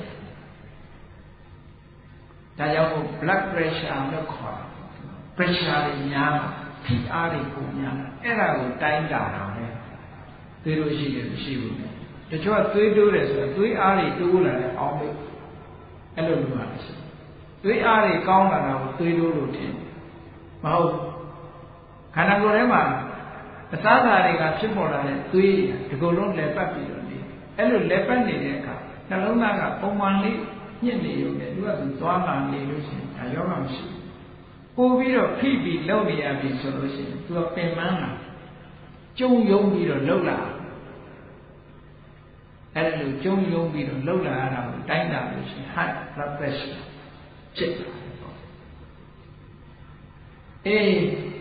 ဒါကြောင့် blood pressure လို့ခေါ်တာ pressure တွေများလာဖိအားတွေပုံများလာအဲ့ဒါကိုတိုင်းတာတော့လေသွေးလို့ရှိတယ်မရှိဘူးတချို့ကသွေးတိုးတယ်ဆိုတော့သွေးအားတွေတိုးလာတယ်အောင်းလို့အဲ့လိုလိုပါလို့ရှိသွေးအားတွေကောင်းလာတာကိုသွေးတိုးလို့တင်မဟုတ်ခန္ဓာကိုယ်ထဲမှာအစားအစာတွေကဖြစ်ပေါ်လာတဲ့သွေးဒီကုလုံးလက်ပတ်ပြီးတော့နေအဲ့လိုလက်ပတ်နေတဲ့အခါနှလုံးသားကပုံမှန်လေးညှစ်နေရုံနဲ့သူကသူသွားလာနေလို့ရှိရင်ဒါယောဂမရှိဘူးပို့ပြီးတော့ဖိပြီးလုံနေရပြီဆိုလို့ရှိရင်သူကပင်ပန်းလာကျုံယုံပြီးတော့လှုပ်လာအဲ့ဒါလိုကျုံယုံပြီးတော့လှုပ်လာရတာကိုတိုင်းတာလို့ရှိရင် high blood pressure ဖြစ်လာတယ်ပေါ့အေး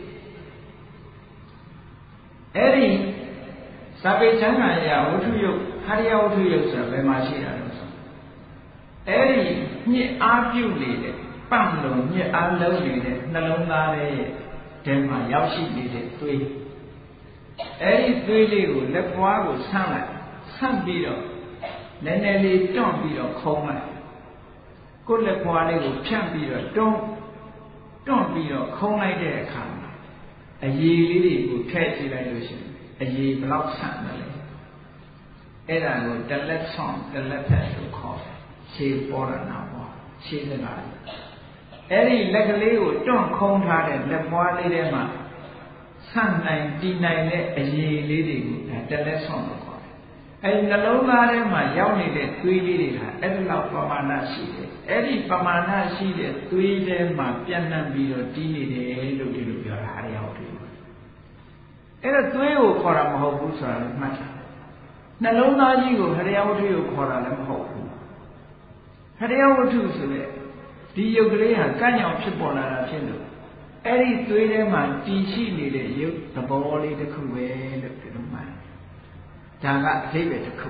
အဲ့ဒီစာပေကျမ်းဂန်ရာဝတ္ထုယုတ်ဟရိယဝတ္ထုယုတ်ဆိုတာဘယ်မှာရှိတာလဲဆိုအဲ့ဒီညစ်အားပြုတ်နေတဲ့ပတ်လုံးညစ်အားလုံးနေတဲ့နှလုံးသားရဲ့ထဲမှာရောက်ရှိနေတဲ့သွေးအဲ့ဒီသွေးလေးကိုလက်ပွားကိုဆန့်လိုက်ဆန့်ပြီးတော့နည်းနည်းလေးတွန့်ပြီးတော့ခုံးလိုက်ကိုယ်လက်ပွားလေးကိုဖြန့်ပြီးတော့တွန့်တွန့်ပြီးတော့ခုံးလိုက်တဲ့အခါမှာအရည်လေးတွေကိုထည့်ကြည့်လိုက်လို့ရှိရင်အရည်ဘယ်လောက်ဆန့်တယ်လဲအဲ့ဒါကိုတလက်ဆောင်တလက်ဖက်လို့ခေါ်တယ်ရှေးပေါ်ရနာပေါ်ရှေးစကားအဲ့ဒီလက်ကလေးကိုတွန့်ခုံးထားတဲ့လက်ပွားလေးထဲမှာဆန့်နိုင်တည်နိုင်တဲ့အရည်လေးတွေကိုတလက်ဆောင်လို့ခေါ်တယ်အဲ့ဒီနှလုံးသားထဲမှာရောက်နေတဲ့သွေးလေးတွေဟာအဲ့ဒီလောက်ပမာဏရှိတယ်အဲ့ဒီပမာဏရှိတဲ့သွေးထဲမှာပြန့်နှံ့ပြီးတော့တီးနေတယ်လို့ဒီလိုပြောတာဟာရောက်တယ်အဲ့တော့သွေးကိုခေါ်တာမဟုတ်ဘူးဆိုတာလည်းမှတ်ထားနှလုံးသားကြီးကိုဟရိယဝတ္ထုကိုခေါ်တာလည်းမဟုတ်ဘူးဟရိယဝတ္ထုဆိုတဲ့ဒီယုတ်ကလေးဟာကန့်ညောင်ဖြစ်ပေါ်လာတာဖြစ်လို့အဲ့ဒီသွေးထဲမှာတည်ရှိနေတဲ့ယုတ်သဘောလေးတစ်ခုပဲလို့ဒီလိုမှတ်ဒါကအဓိပ္ပာယ်တစ်ခု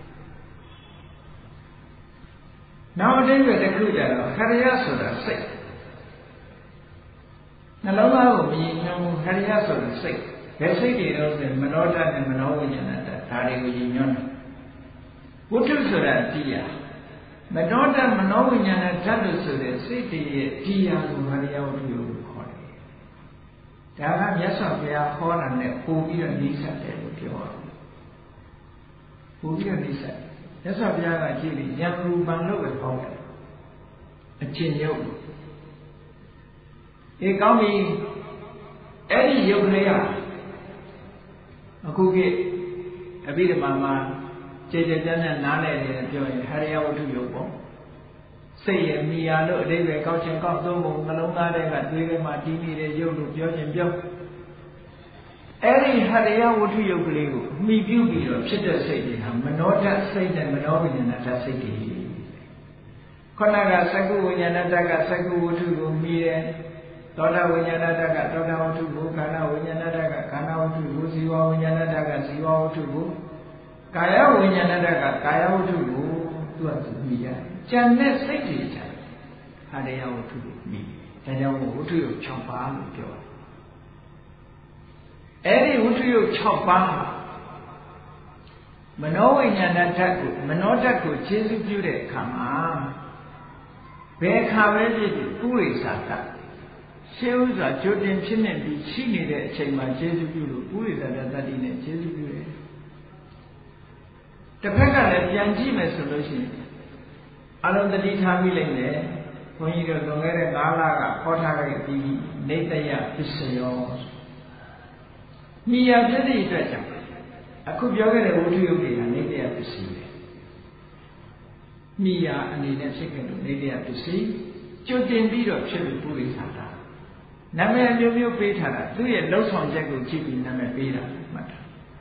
နောက်အဓိပ္ပာယ်တစ်ခုကျတော့ဟရိယဆိုတာစိတ်နှလုံးသားကိုမြင်ညွှန်းဟရိယဆိုတာစိတ်ဘယ်စိတ်တွေတော့ဆိုမနောဓာတ်နဲ့မနောဝိညာဏဓာတ်ဒါတွေကိုရည်ညွှန်းတယ်ဝတ္ထုဆိုတာတရားမနောဓာတ်မနောဝိညာဏဓာတ်လို့ဆိုတဲ့စိတ်တွေရဲ့တရားကိုဟရိယဝတ္ထုလို့ခေါ်တယ်ဒါကမြတ်စွာဘုရားဟောတာနဲ့ပို့ပြီးတော့နှိစက်တယ်လို့ပြောတယ်ပို့ပြီးတော့နှိစက်မြတ်စွာဘုရားကကြည့်ပြီးယံရူပံလို့ပဲဟောတယ်အချင်းယုတ်အေးကောင်းပြီအဲ့ဒီယုတ်ကလေးကအခုကအဘိဓမ္မာမှာကျေကျေပြန့်ပြန့်နားလည်နေတယ်ပြောရင်ဟရိယဝတ္ထုယုတ်ပေါ့စိတ်ရဲ့မိယာလို့အဓိပ္ပာယ်ကောက်ချင်ကောက်သုံးပုံနှလုံးသားထဲကသွေးထဲမှာတည်နေတဲ့ယုတ်လို့ပြောချင်ပြောအဲ့ဒီဟရိယဝတ္ထုယုတ်ကလေးကိုမှီပြုပြီးတော့ဖြစ်တဲ့စိတ်တွေဟာမနောဓာတ်စိတ်နဲ့မနောဝိညာဏဓာတ်စိတ်တွေခုနကသက္ကုဝိညာဏဓာတ်ကသက္ကုဝတ္ထုကိုမှီတယ်သောတာဝိညာဏဓာတ်ကသောတာဝတ္ထုကိုခန္ဓာဝိညာဏဓာတ်ကခန္ဓာဝတ္ထုကိုဇီဝဝိညာဏဓာတ်ကဇီဝဝတ္ထုကိုကာယဝိညာဏဓာတ်ကကာယဝတ္ထုကိုသူကသူမြည်ရတယ်။ကျန်တဲ့စိတ်တွေကြတယ်။ဟာရယဝတ္ထုကိုမြည်။ဒါကြောင့်ဝတ္ထုရုပ်၆ပါးလို့ပြောတယ်။အဲ့ဒီဝတ္ထုရုပ်၆ပါးမနောဝိညာဏဓာတ်ကိုမနောဓာတ်ကိုခြေစုပ်ပြုတဲ့အခါမှာဘယ်အခါပဲဖြစ်ဖြစ်ပုရိသတရှေးဥစွာကြိုတင်ဖြစ်နေပြီးရှိနေတဲ့အချိန်မှာခြေစုပ်ပြုလို့ပုရိသတတတ္တိနဲ့ခြေစုပ်ပြုတယ်တစ်ဖက်ကလည်းပြန်ကြည့်မယ်ဆိုလို့ရှိရင်အလုံးတတိထားပြီးလိုက်တယ်ဘုန်းကြီးတို့လွန်ခဲ့တဲ့၅လကဟောထားခဲ့ပြီးနေတယပစ္စယောမိယာဖြစ်တဲ့အတွက်ကြောင့်အခုပြောခဲ့တဲ့ဝတ္ထုယုတ်တွေကနေတယပစ္စည်းပဲမိယာအနေနဲ့ဖြစ်ခဲ့လို့နေတယပစ္စည်းကြိုတင်ပြီးတော့ဖြစ်လို့ပုရိသတာနာမည်အမျိုးမျိုးပေးထားတာသူ့ရဲ့လှုပ်ဆောင်ချက်ကိုကြည့်ပြီးနာမည်ပေးတာမှတ်တာ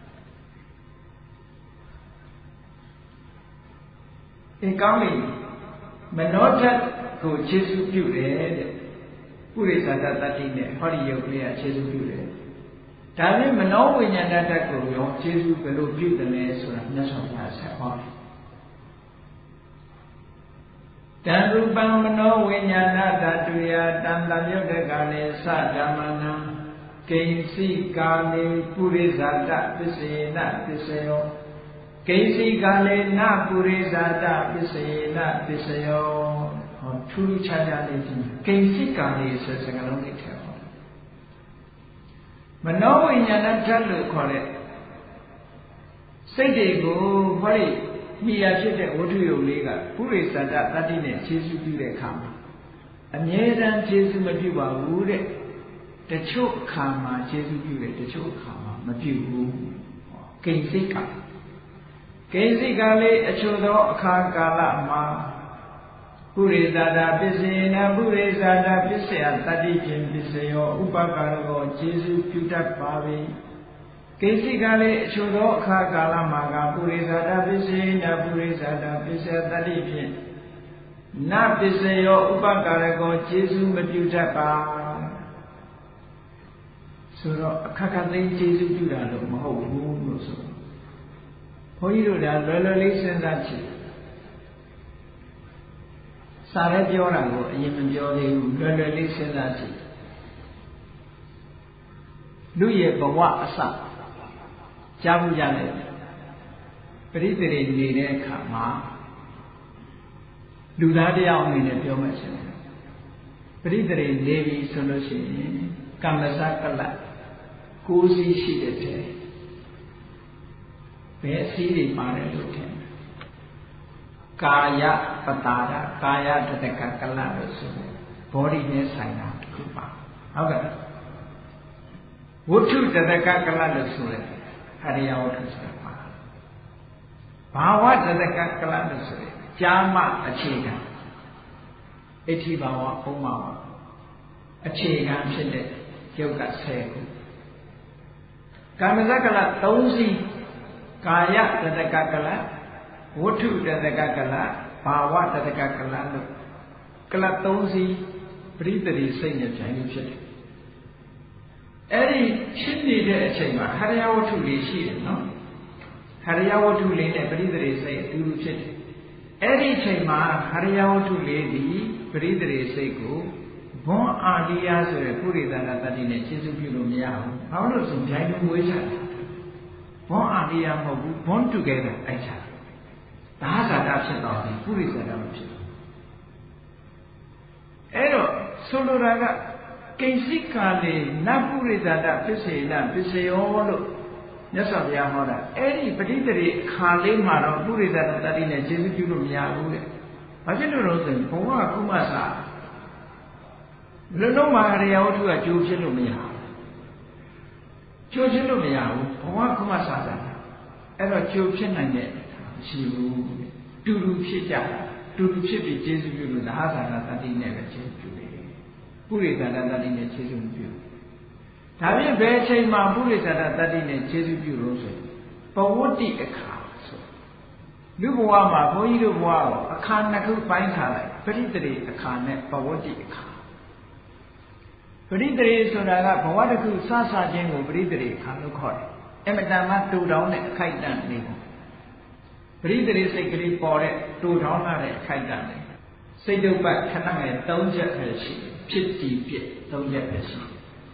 အေကောင်းပြီမနောဓာတ်ကိုခြေစုပ်ပြုတယ်တဲ့ပုရိသတတ္တိနဲ့ဟောဒီယုတ်ကလေးကခြေစုပ်ပြုတယ်ဒါနဲ့မနောဝိညာဏဓာတ်ကိုရောခြေစုပ်ဘယ်လိုပြုတယ်လဲဆိုတာမြတ်စွာဘုရားဆက်ဟောတယ်တံရူပံမနောဝိညာဏဓာတုယတံတမြုတ်တကလည်းသဓမ္မနံကိဉ္စီကာလေပုရိသတပစ္စေနပစ္စယောကိဉ္စီကာလေနပုရိသတပစ္စေနပစ္စယောဟောထူးခြားခြားလေးဒီကိဉ္စီကာလေဆိုစကားလုံးလေးထည့်ဟောမနောဝိညာဏဓာတ်လို့ခေါ်တဲ့စိတ်တွေကိုဟောဒီမိယာဖြစ်တဲ့ဝတ္ထုယုတ်လေးကပုရိသတတတ္တိနဲ့ခြေစုပ်ပြုတဲ့အခါမှာအမြဲတမ်းခြေစုပ်မပြုပါဘူးတဲ့တချို့အခါမှာခြေစုပ်ပြုတယ်တချို့အခါမှာမပြုဘူးကိဉ္စိကကိဉ္စိကလေးအချို့သောအခါကာလမှာပုရိသတာပစ္စေနပုရိသတာပစ္စယတတိဖြင့်ပစ္စယောဥပကာရကောကျေစုပြုတတ်ပါ၏ကိစ္စကလေးအချို့သောအခါကာလမှာကပုရိသတာပစ္စေနပုရိသတာပစ္စယတတိဖြင့်နပစ္စယောဥပကာရကောကျေစုမပြုတတ်ပါဆိုတော့အခက်ခက်သိကျေစုပြုတာလို့မဟုတ်ဘူးလို့ဆိုဘုန်းကြီးတို့ကလွယ်လွယ်လေးစဉ်းစားကြည့်စာရဲပြောတာကိုအရင်မပြောသေးဘူးလွယ်လွယ်လေးစဉ်းစားကြည့်လူရဲ့ဘဝအစကြားမှုကြတယ်ပရိသေတွေနေတဲ့အခါမှာလူသားတယောက်အနေနဲ့ပြောမှရှင်ပရိသေတွေနေပြီဆိုလို့ရှိရင်ကမ္မစကလကိုးစီးရှိတဲ့တဲ့ဘယ်အစည်းတွေပါတယ်လို့ထင်ကာယပတာရကာယတတကကလလို့ဆိုတယ်ဘောဓိနဲ့ဆိုင်တာတစ်ခုပါဟုတ်ကဲ့ဝတ္ထုတတကကလလို့ဆိုတယ်ဟရိယဝတ္ထုဆိုတာပါဘာဝတတကကလလို့ဆိုတယ်ကြာမအခြေခံအဋ္ဌိဘာဝဥမ္မာဝအခြေခံဖြစ်တဲ့ယုတ်ကဆယ်ခုကာမဇကလသုံးစီးကာယတတကကလဝတ္ထုတတကကလဘာဝတတကကလလို့ကလသုံးစီးပရိသေစိတ်နဲ့ပြန်ပြီးဖြစ်တယ်အဲ့ဒီဖြစ်နေတဲ့အချိန်မှာဟရိယဝတ္ထုလေးရှိတယ်နော်ဟရိယဝတ္ထုလေးနဲ့ပရိသေစိတ်အတူတူဖြစ်တယ်အဲ့ဒီအချိန်မှာဟရိယဝတ္ထုလေးဒီပရိသေစိတ်ကိုဘွန်အာလိယဆိုတဲ့ပုရိသနာတတိနဲ့ခြေစုပ်ပြုလို့မရဘူးဘာလို့ဆိုဂျိုင်းမွေးချတယ်ဘွန်အာလိယမဟုတ်ဘူးဘွန်တူဂက်တာအဲ့ချဒါဇာတာဖြစ်တော့ဒီပုရိသနာမဖြစ်ဘူးအဲ့တော့ဆိုလိုတာကကိဉ္စိကာလေနပုရိသတာပစ္စေနပစ္စယောလို့မြတ်စွာဘုရားဟောတာအဲ့ဒီပဋိသန္ဓေခါလေးမှာတော့ပုရိသတာတတိနဲ့ခြေစုပ်ပြုလို့မရဘူးတဲ့ဘာဖြစ်လို့လဲဆိုရင်ဘဝကုမစာလုံးလုံးမှာဟရိယဝတ္ထုကကြိုးဖြစ်လို့မရဘူးကြိုးဖြစ်လို့မရဘူးဘဝကုမစာတာအဲ့တော့ကြိုးဖြစ်နိုင်တဲ့မရှိဘူးတူတူဖြစ်ကြတာတူတူဖြစ်ပြီးကျေစုပြုလို့သာသနာတတိနဲ့ပဲကျေစုပြုတယ်ပုရိသတာတတိနဲ့ကျေစုမပြုဒါဖြင့်ဘယ်အချိန်မှာပုရိသတာတတိနဲ့ကျေစုပြုလို့ဆိုပဝတ္တိအခါဆိုလူဘဝမှာဘုန်းကြီးတို့ဘဝကိုအခါနှစ်ခုပိုင်းထားလိုက်ပရိသေအခါနဲ့ပဝတ္တိအခါပရိသေဆိုတာကဘဝတစ်ခုစစချင်းကိုပရိသေအခါလို့ခေါ်တယ်အမတန်မှတူတောင်းတဲ့အခိုက်အတန့်နေပေါ့ပရိသေစိတ်ကလေးပေါ်တဲ့တူတောင်းလာတဲ့အခိုက်အတန့်နေစိတ်ဒုပ္ပခဏငယ်၃ချက်ပဲရှိဖြစ်တည်ပြည့်၃ချက်ပဲရှိ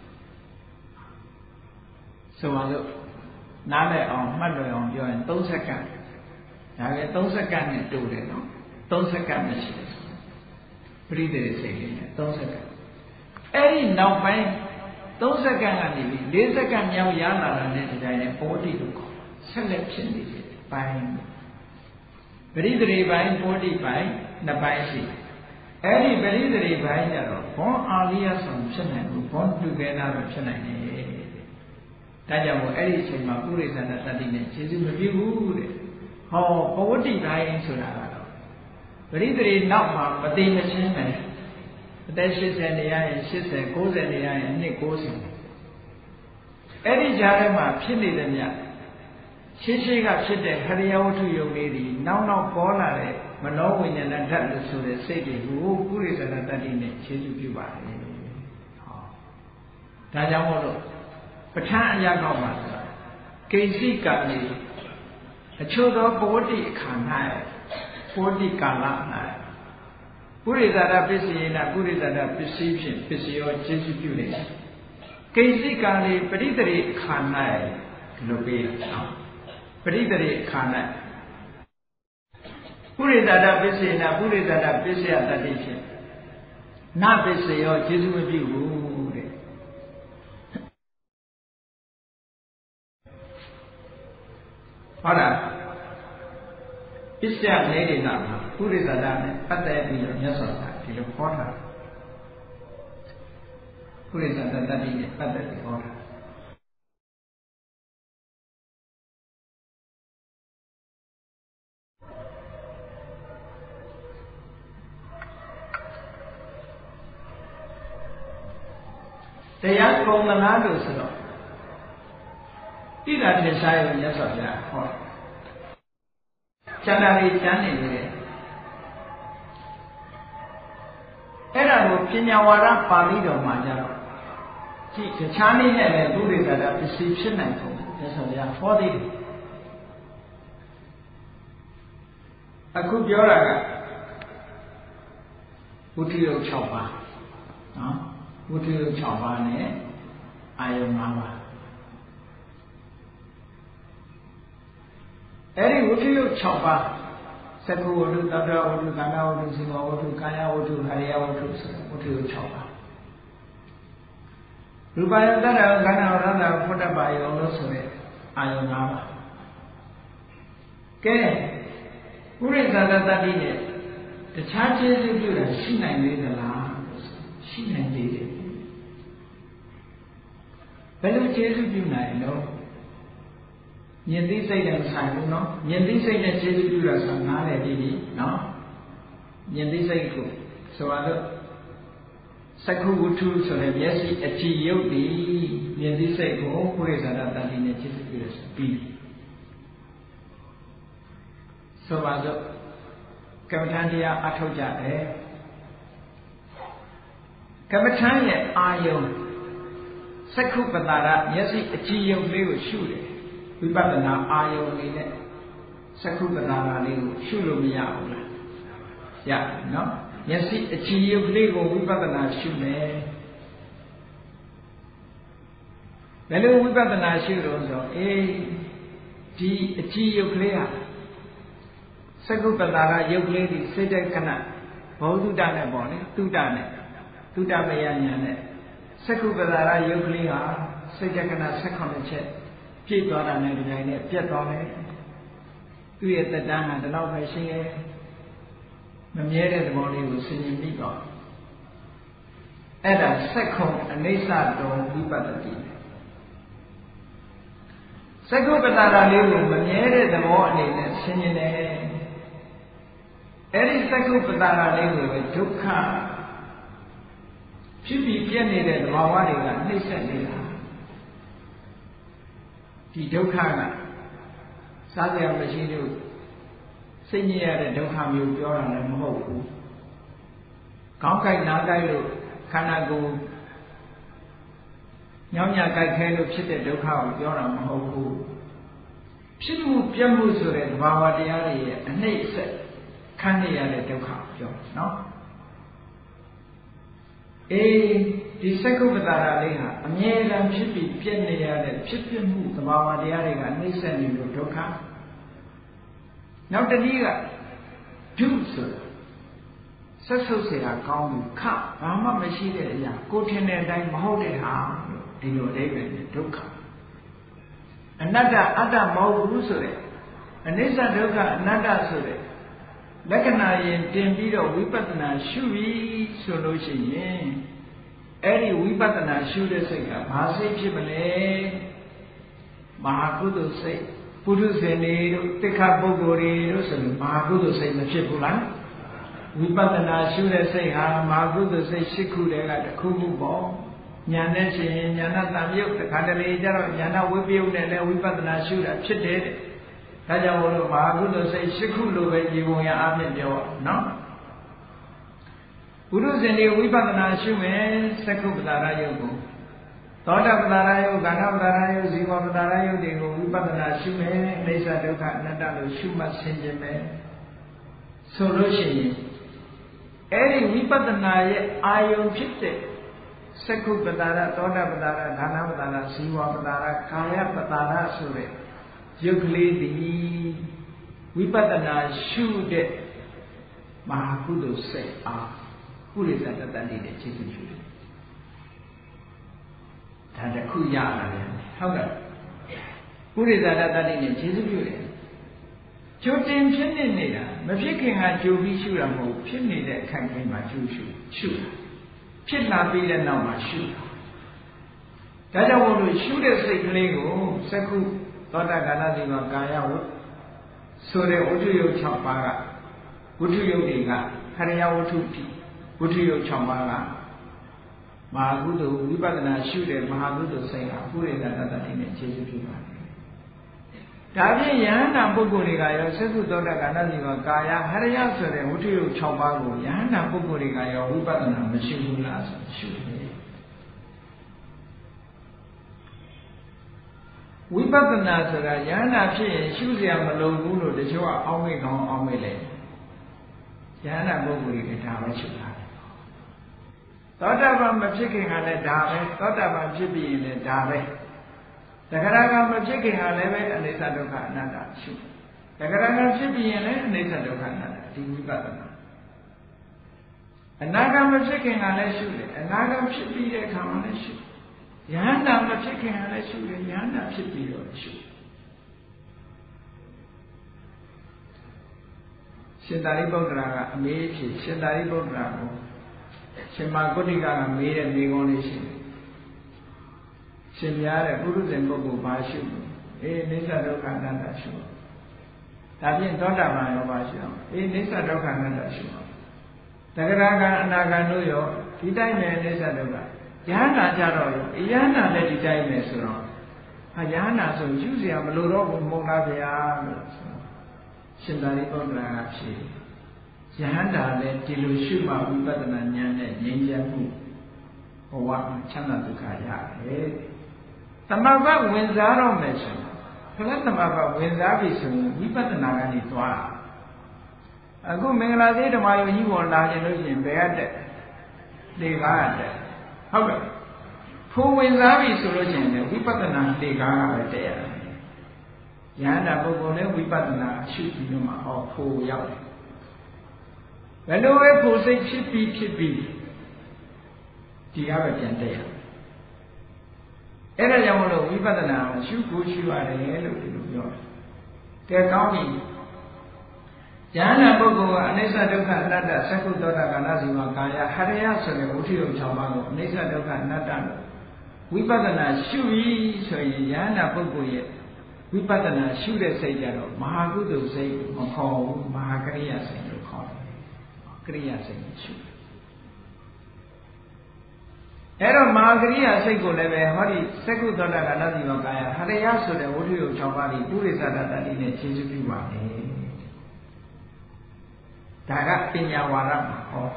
ဆိုပါလို့နားလည်အောင်မှတ်လွယ်အောင်ပြောရင်၃စက္ကန့်ဒါက၃စက္ကန့်နဲ့တူတယ်နော်၃စက္ကန့်မရှိဘူးပရိသေစိတ်လေးနဲ့၃စက္ကန့်အဲ့ဒီနောက်ပိုင်း၃စက္ကန့်ကနေပြီး၄စက္ကန့်မြောက်ရလာတာနဲ့ဒီတိုင်းနဲ့ပောတိလို့ခေါ်ဆက်လက်ဖြစ်နေတယ်ပိုင်းပရိသေပိုင်းပောတိပိုင်းနှစ်ပိုင်းရှိအဲ့ဒီပရိသေပိုင်းကျတော့ဘွန်အာလိယဆောင်ဖြစ်နိုင်ဘူးဘွန်တူကေနာပဲဖြစ်နိုင်တယ်ဒါကြောင့်မို့အဲ့ဒီအချိန်မှာပုရိသနာတတိနဲ့ခြေစုမပြုဘူးတဲ့ဟောပဝတ္တိပိုင်းဆိုတာကတော့ပရိသေနောက်မှာမသိမချင်းပဲအသက်၈၀နေရရင်၈၀ ၉၀နေရရင်နှစ်၉၀အဲ့ဒီကြားထဲမှာဖြစ်နေတဲ့မြတ်ရှင်းရှင်းကဖြစ်တဲ့ဟရိယဝတ္ထုယုံလေးဒီနောက်နောက်ပေါ်လာတဲ့မနောဝိညာဏဓာတ်လို့ဆိုတဲ့စိတ်တွေကိုပုရိသနာတတိနဲ့ခြေစုပြုပါတယ်ဟောဒါကြောင့်မို့လို့ပဋ္ဌာန်းအရာကောက်မှာဆိုတာကိဉ္စိကာလေအချို့သောပဝတ္တိအခါ၌ပဝတ္တိကာလ၌ပုရိသတာပစ္စယေနပုရိသတာပစ္စည်းဖြင့်ပစ္စယောကျေစုပြုလေကိဉ္စိကာလေပရိသေအခါ၌လို့ပေးတာပရိသေအခါ၌ပုရိသတာပစ္စယေနပုရိသတာပစ္စယတတိဖြင့်နပစ္စယောကျေစုမပြုဘူးတဲ့ဟုတ်လားပစ္စယနေဒေနာမှာပုရိသတာနဲ့ပတ်သက်ပြီးတော့မြတ်စွာဘုရားဒီလိုဟောတာပုရိသတာတတိနဲ့ပတ်သက်ပြီးဟောတာပတရားကုံသလားလို့ဆိုတော့ဣဒ္ဓထင်ရှားရုံမြတ်စွာဘုရားဟောကျန်တာတွေကျန်နေတယ်အဲ့ဒါကိုပညာဝါဒပါဠိတော်မှာကြတော့ကြည့်တခြားနည်းနဲ့လည်းဘုရိသတာပစ္စည်းဖြစ်နိုင်ပုံမြတ်စွာဘုရားဟောသေးတယ်အခုပြောတာကဝိတ္တိယ၆ပါးနော်ဝိတ္တိယ၆ပါးနဲ့အာယုံ၅ပါးအဲ့ဒီဝိတ္တိယ၆ပါးသက္ကဝတ္ထုသတ္တဝတ္ထုကာဏဝတ္ထုဇီဝဝတ္ထုကာယဝတ္ထုဟရိယဝတ္ထုဆိုဝတ္တိယ၆ပါးရူပယတ္တရောကာဏဝရတ္တဖုတ္တပါယောလို့ဆိုတဲ့အာယုံ၅ပါးကဲဥရိသတတ္တိနဲ့တခြားကျေစုပြုတာရှိနိုင်သေးသလားရှိနိုင်သေးတယ်ဘယ်လိုကျေစုပြုနိုင်လို့မြင်သိစိတ်နဲ့ဆိုင်ဘူးနော်မြင်သိစိတ်နဲ့ကျေစုပြုတာဆိုနားလည်ပြီးပြီနော်မြင်သိစိတ်ကိုဆိုတော့သက္ခုဝတ္ထုဆိုတဲ့မျက်စိအကြည့်ရုပ်ဒီမြင်သိစိတ်ကိုဥရိသတတ္တိနဲ့ကျေစုပြုရဆိုပြီးဆိုပါတော့ကမ္မထံတရားအထောက်ကြတယ်ကမ္မထံရဲ့အာယုံသက္ခုပတာရမျက်စိအကြည့်ရုပ်လေးကိုရှုတယ်ဝိပဿနာအာယုံလေးနဲ့သက္ခုပတာရလေးကိုရှုလို့မရဘူးလားရနော်မျက်စိအကြည့်ရုပ်လေးကိုဝိပဿနာရှုမယ်ဘယ်လိုဝိပဿနာရှုလို့ဆိုအေးဒီအကြည့်ရုပ်လေးဟာသက္ကုပတာရယုတ်ကလေးဒီစိတ်တက္ကနဘောဓုတနဲ့ပေါ့လေတုတနဲ့တုတမယညာနဲ့သက္ကုပတာရယုတ်ကလေးဟာစိတ်တက္ကန၁၈ချက်ပြည့်သွားတာနဲ့ဒီတိုင်းနဲ့ပြတ်သွားတယ်သူ့ရဲ့တက်တန်းကဒီလောက်ပဲရှိရဲ့မမြဲတဲ့သဘောလေးကိုဆင်ခြင်ပြီးတော့အဲ့ဒါသက္ခုံအနိစ္စတော်ဝိပဿတိသက္ကုပတာရလေးကိုမမြဲတဲ့သဘောအနေနဲ့ဆင်ခြင်တယ်အဲ့ဒီသက္ကုပတာရလေးကိုပဲဒုက္ခဖြစ်ပြီးပြည့်နေတဲ့သဘာဝတွေကနှိမ့်ဆက်နေတာဒီဒုက္ခကစားကြရမရှိလို့စိတ်ညစ်ရတဲ့ဒုက္ခမျိုးပြောတာလည်းမဟုတ်ဘူးကောင်းကြိုက်နားကြိုက်လို့ခန္ဓာကိုယ်ညောင်းညကြိုက်ခဲလို့ဖြစ်တဲ့ဒုက္ခကိုပြောတာမဟုတ်ဘူးဖြစ်မှုပြတ်မှုဆိုတဲ့သဘာဝတရားတွေရဲ့အနှိမ့်ဆက်ခံနေရတဲ့ဒုက္ခပြောနော်အေးဒီသက္ကုပ္ပတာရလေးဟာအမြဲတမ်းဖြစ်ပြီးပြည့်နေရတဲ့ဖြစ်ဖြစ်မှုသဘာဝတရားတွေကနှိမ့်ဆက်နေလို့ဒုက္ခနောက်တနည်းကဒုဆိုတာဆက်ဆုပ်เสียကောင်းဘူးခဘာမှမရှိတဲ့အရာကိုထင်တဲ့အတိုင်းမဟုတ်တဲ့ဟာလို့ဒီလိုအဓိပ္ပာယ်နဲ့ဒုက္ခအနတ္တအတ္တမဟုတ်ဘူးဆိုတဲ့အနိစ္စဒုက္ခအနတ္တဆိုတဲ့လက္ခဏာရင်တင်ပြီးတော့ဝိပဿနာရှုပြီးဆိုလို့ရှိရင်အဲ့ဒီဝိပဿနာရှုတဲ့စိတ်ကဘာစိတ်ဖြစ်မလဲမဟာကုသိုလ်စိတ်ပုထုဇဉ်တွေတို့တိခပုဂ္ဂိုလ်တွေတို့ဆိုရင်မဟာကုသိုလ်စိတ်မဖြစ်ဘူးလားဝိပဿနာရှုတဲ့စိတ်ဟာမဟာကုသိုလ်စိတ်၈ခုတည်းကတစ်ခုခုပေါ့ညာနဲ့ရှင်ညာနာတံမြုပ်တခါတလေကျတော့ညာနာဝိပယုတ်နဲ့လည်းဝိပဿနာရှုတာဖြစ်တယ်တဲ့ဒါကြောင့်မို့လို့မဟာကုသိုလ်စိတ်၈ခုလိုပဲဒီပုံရအဖြစ်ပြောနော်ပုရုဇဉ်တွေဝိပဿနာရှုမယ်သက္ကုပ္ပတာရယုတ်ကိုသောတာပတ္တရာယုတ်ကာဏပတ္တရာယုတ်ဇီဝပတ္တရာယုတ်တွေကိုဝိပဿနာရှုမယ်အိဋ္ဌဒုက္ခအနတ္တလို့ရှုမှတ်ဆင်ခြင်မယ်ဆိုလို့ရှိရင်အဲ့ဒီဝိပဿနာရဲ့အာယုံဖြစ်တဲ့သက္ကုပ္ပတာရသောတာပတ္တရာကာဏပတ္တရာဇီဝပတ္တရာကာယပတ္တရာဆိုတဲ့ယုတ်ကလေးဒီဝိပဿနာရှုတဲ့မဟာကုသိုလ်စိတ်အားကုရိသတ္တတ္တိနဲ့ခြေစွပ်ရှုတယ်ဒါတခုရလာတယ်ဟုတ်ကဲ့ကုရိသတ္တတ္တိနဲ့ခြေစွပ်ရှုတယ်ကြိုတင်ဖြစ်နေနေတာမဖြစ်ခင်ကကြိုပြီးရှုတာမဟုတ်ဖြစ်နေတဲ့အခိုက်အတန့်မှာရှုရှုရှုတာဖြစ်လာပြီးတဲ့နောက်မှာရှုတာဒါကြောင့်မို့လို့ရှုတဲ့စိတ်ကလေးကိုသက္ခုသောတာကာလဒီမှာကာယဝတ္ဆိုတဲ့ဝတ္ထုယုတ်၆ပါးကဝတ္ထုယုတ်တွေကခရယဝတ္ထုတိဝတ္ထုယုတ်၆ပါးက Mā Gudu Vipassana Shuddha Mā Gudu Sayyā Purisa Tattati Ne Jesu Pipa. Davi Yahana Bukurigayo Sesu Doda Ganadiva Kaya Haraya Sore Utiyu Chaubago Yahana Bukurigayo Vipassana Mashihula Shuddha. Vipassana Sura Yahana Pi Shuzya Malogulu De Chua Awe Gong Awe Le Yahana Bukurigayo Shuddha. Tata Bam Chicken and a dame, Tata Bam Chippy in a dame. The Karagam Chicken and Leve and the Sadoka Nada shoot. The Karagam Chippy and the Sadoka Nada, Timbatan. A Nagam Chicken and a shoot, a Nagam Chippy a common shoot. Yanda Chicken and a shoot, and Yanda Chippy or shoot. Shindari Bodraga, Mechi, Shindari Bodrago. Shema Godika made a negonation. Shemyara Guru and Bogu Bashu, a Nisa Dokananda Shu. Tabian Dodama Bashu, a Nisa Dokananda Shu. Tagaraga and Naganuyo, Tidai Nisa Doga. Yana Jaro, Yana let Tidai Mesuro. Ayana so Jusia Maluro Monavia Shindari Bondra Shi. Yahanda le Tilushuma Vipassana Nyane Yenjamu Owa Chana Dukaya. Tamava Wenzaro mention. Palatamava Wenzavi soon, Vipassana Gani Twa. A good Mangala de Mayo, you will not in bed. They got it. However, poor Wenzavi solution, Vipassana de Gaga there. Yanda Bogone Vipassana should be no more poor young. When the way for say chippy chippy, the other can tell. Era Yamolo, Vipassana, you go you are a hello to your. They're coming. Jana Bogo, Nesa Doka Nada, Saku Dota Ganazima Kaya, Haraya Sole, Utio Chamano, Nesa Doka Nada. Vipassana, Shui, so Yana Bogo yet. Vipassana, shoot a say, Mahagudu say, Moko, Mahakariya say. Kriya Saint. Ero Magriya Seko Leve, Hori, Seku Dada Ganadi Kaya, Harayaso, the Udio Chavali, Purisa Dadine, Chizukiwa. Taga Pinyawara, or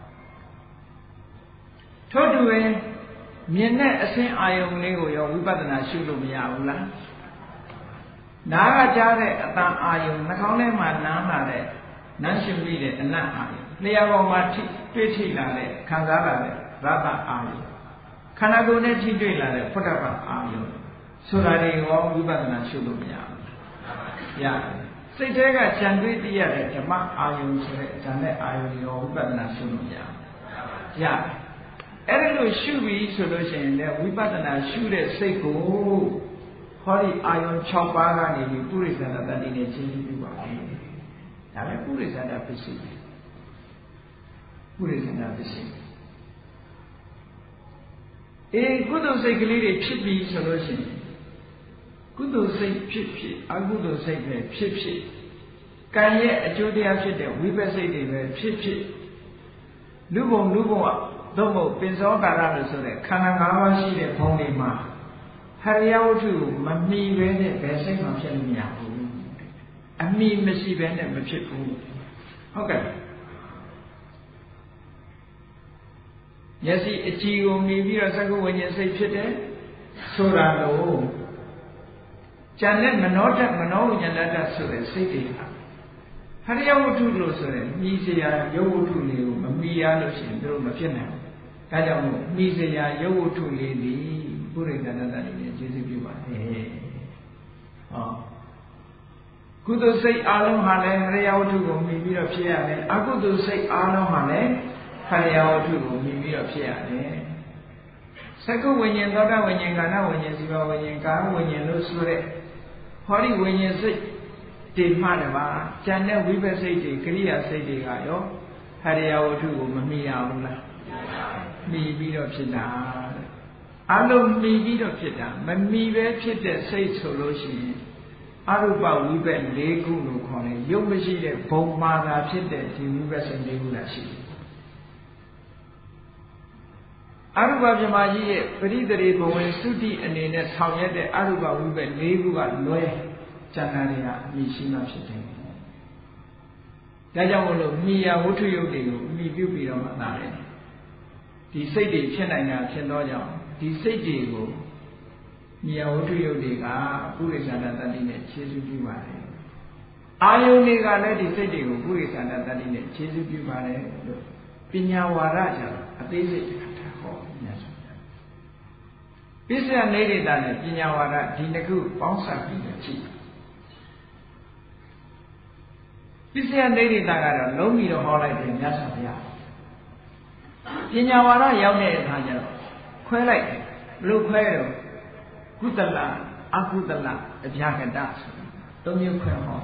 Todue, Miene, a Saint Ion Nego, your Vipassana Shulumia. Naga Jare, Atan Ion, Nakone Manana, Nanshim Lide, and Nana. Leavo Mati, Petty Lade, Kazala, Rata Ayo. Kanagone Tidila, Potapa Ayo. Surari, all Vipassana Shulumia. Ya. Sitega Chandri Dia, Jama Ayo, Jane Ayo, Vipassana Shulumia. Ya. Erelo Shubi solution, the Vipassana Shude Seko, Hori Ayon Chopara, the Purisa that in a change. Now, Purisa that Pisi. Purisa Pisi. A good say chippy solution. Good say chippy, a good say chippy. Can ye a Judia Shit, we will say they were chippy. Lugo, Lugo, Domo, Pinso Garada, so that Kanagawa she the pony ma. Hariao to Mammy Vene, Bessing of Shamia. A me Missy Vene, but chip. Okay. Yes, it's you, maybe a second when you say chit, so that oh. Janet Manota, Mano, Yanata, so that city. Hariao to Lucer, Misia, Yo to Liu, Mamia, Lucin, Dro Machina. Kajamo, Misia, Yo to Lady, Puri Ganada, Jessica. Oh. Could say Alum Hale, Hariao to go, maybe a Pierre, I could say Alum Hale. Hariao to maybe a Pierre. Second, when you know when you gana, when you see when you go, when you lose it. Hori when you say, Did Manava, China, we will say the Korea say the Gayo, Hariao to Mamia, maybe of China. Alum maybe of China, but me where Chita say solution. Aruba, we went Lego, no calling, you will see the Bomba Chita, you will send Legulashi. Arupa Jamaji, Peridari, Bowen, Suti, and in a Soviet, Arupa, we were Lebu, Loy, Janaria, Mishima Shiting. Dajamolo, Mia, Wutu Yogi, Mi Bubi on Manare. The Sadi, Chenina, Chenoja, the Sadi go. Mia Wutu Yogi, Purisana, Tadine, Chesu Pimare. I only got the Sadi, Purisana, Tadine, Chesu Pimare, Pinyawaraja, a basic. Pisa lady than a Pinyawara, Dinaku, Bonsa Pinachi. Pisa lady than a low meter holiday in Nasavia. Pinyawara, Yame Hajano, Quelle, Luquero, Kutala, Akutala, a Jagadas, don't you quell?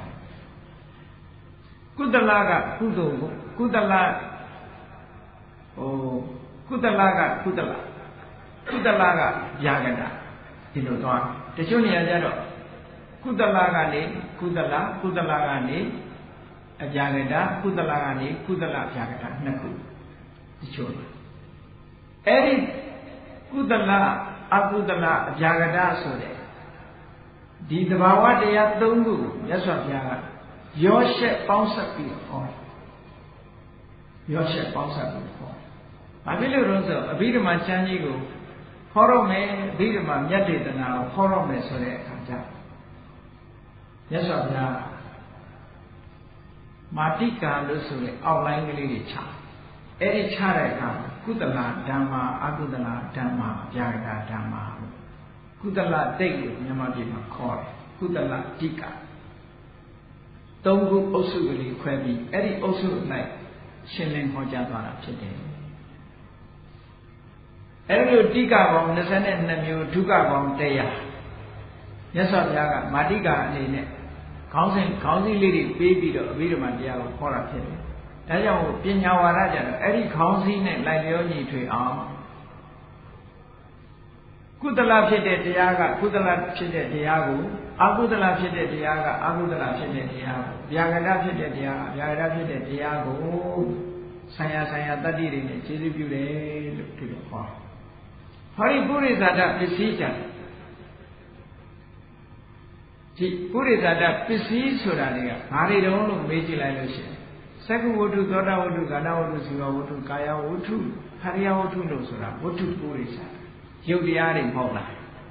Kutalaga, Kudo, Kutala, oh, Kutalaga, Kutala. Kutalaga Yagada, Inuan, the Junior Jado, Kutalagani, Kutala, Kutalagani, a Jagada, Kutalagani, Kutala Jagada, Naku, the children. Eri Kutala, Akutala, Jagada Sode. Did the Bawa de Yatungu, yes, what Yaga, your ship bounce up before. Your ship bounce up before. I will also a bit of my Chanigo. Horome, Bidama, Yadid now, Horome, so that yes, of ya Matika, Lusule, outline lady cha. Eri Charaka, Kutala, Dama, Agudala, Dama, Jagada, Dama, Kutala, Degu, Yamadima, Koi, Kutala, Tika. Tongu Osuli, Quebi, Eri also like Shilling Hojabara today. Every Tika bomb, the Senate and you took a bomb there. Yes, of Yaga, Madiga, Lene, Council, Council Lady, baby, the Vidamandia, Hora Kelly. Tayo, Pinyawaraja, every council name like the only tree arm. Kutala Pede Diaga, Kutala Pede Diago, Agudala Pede Diaga, Agudala Pede Diago, Yagada Pede Diaga, Yagada Pede Diago, Saya Saya Tadi, Chilibu to the heart. Hari Purizada Pisita Purizada Pisi Suradia, Hari don't make it like this. Second would do Goda would do Gana would do Siva would do Kaya would do Haria would do Nosura, would do Purisa. Yudiari Pola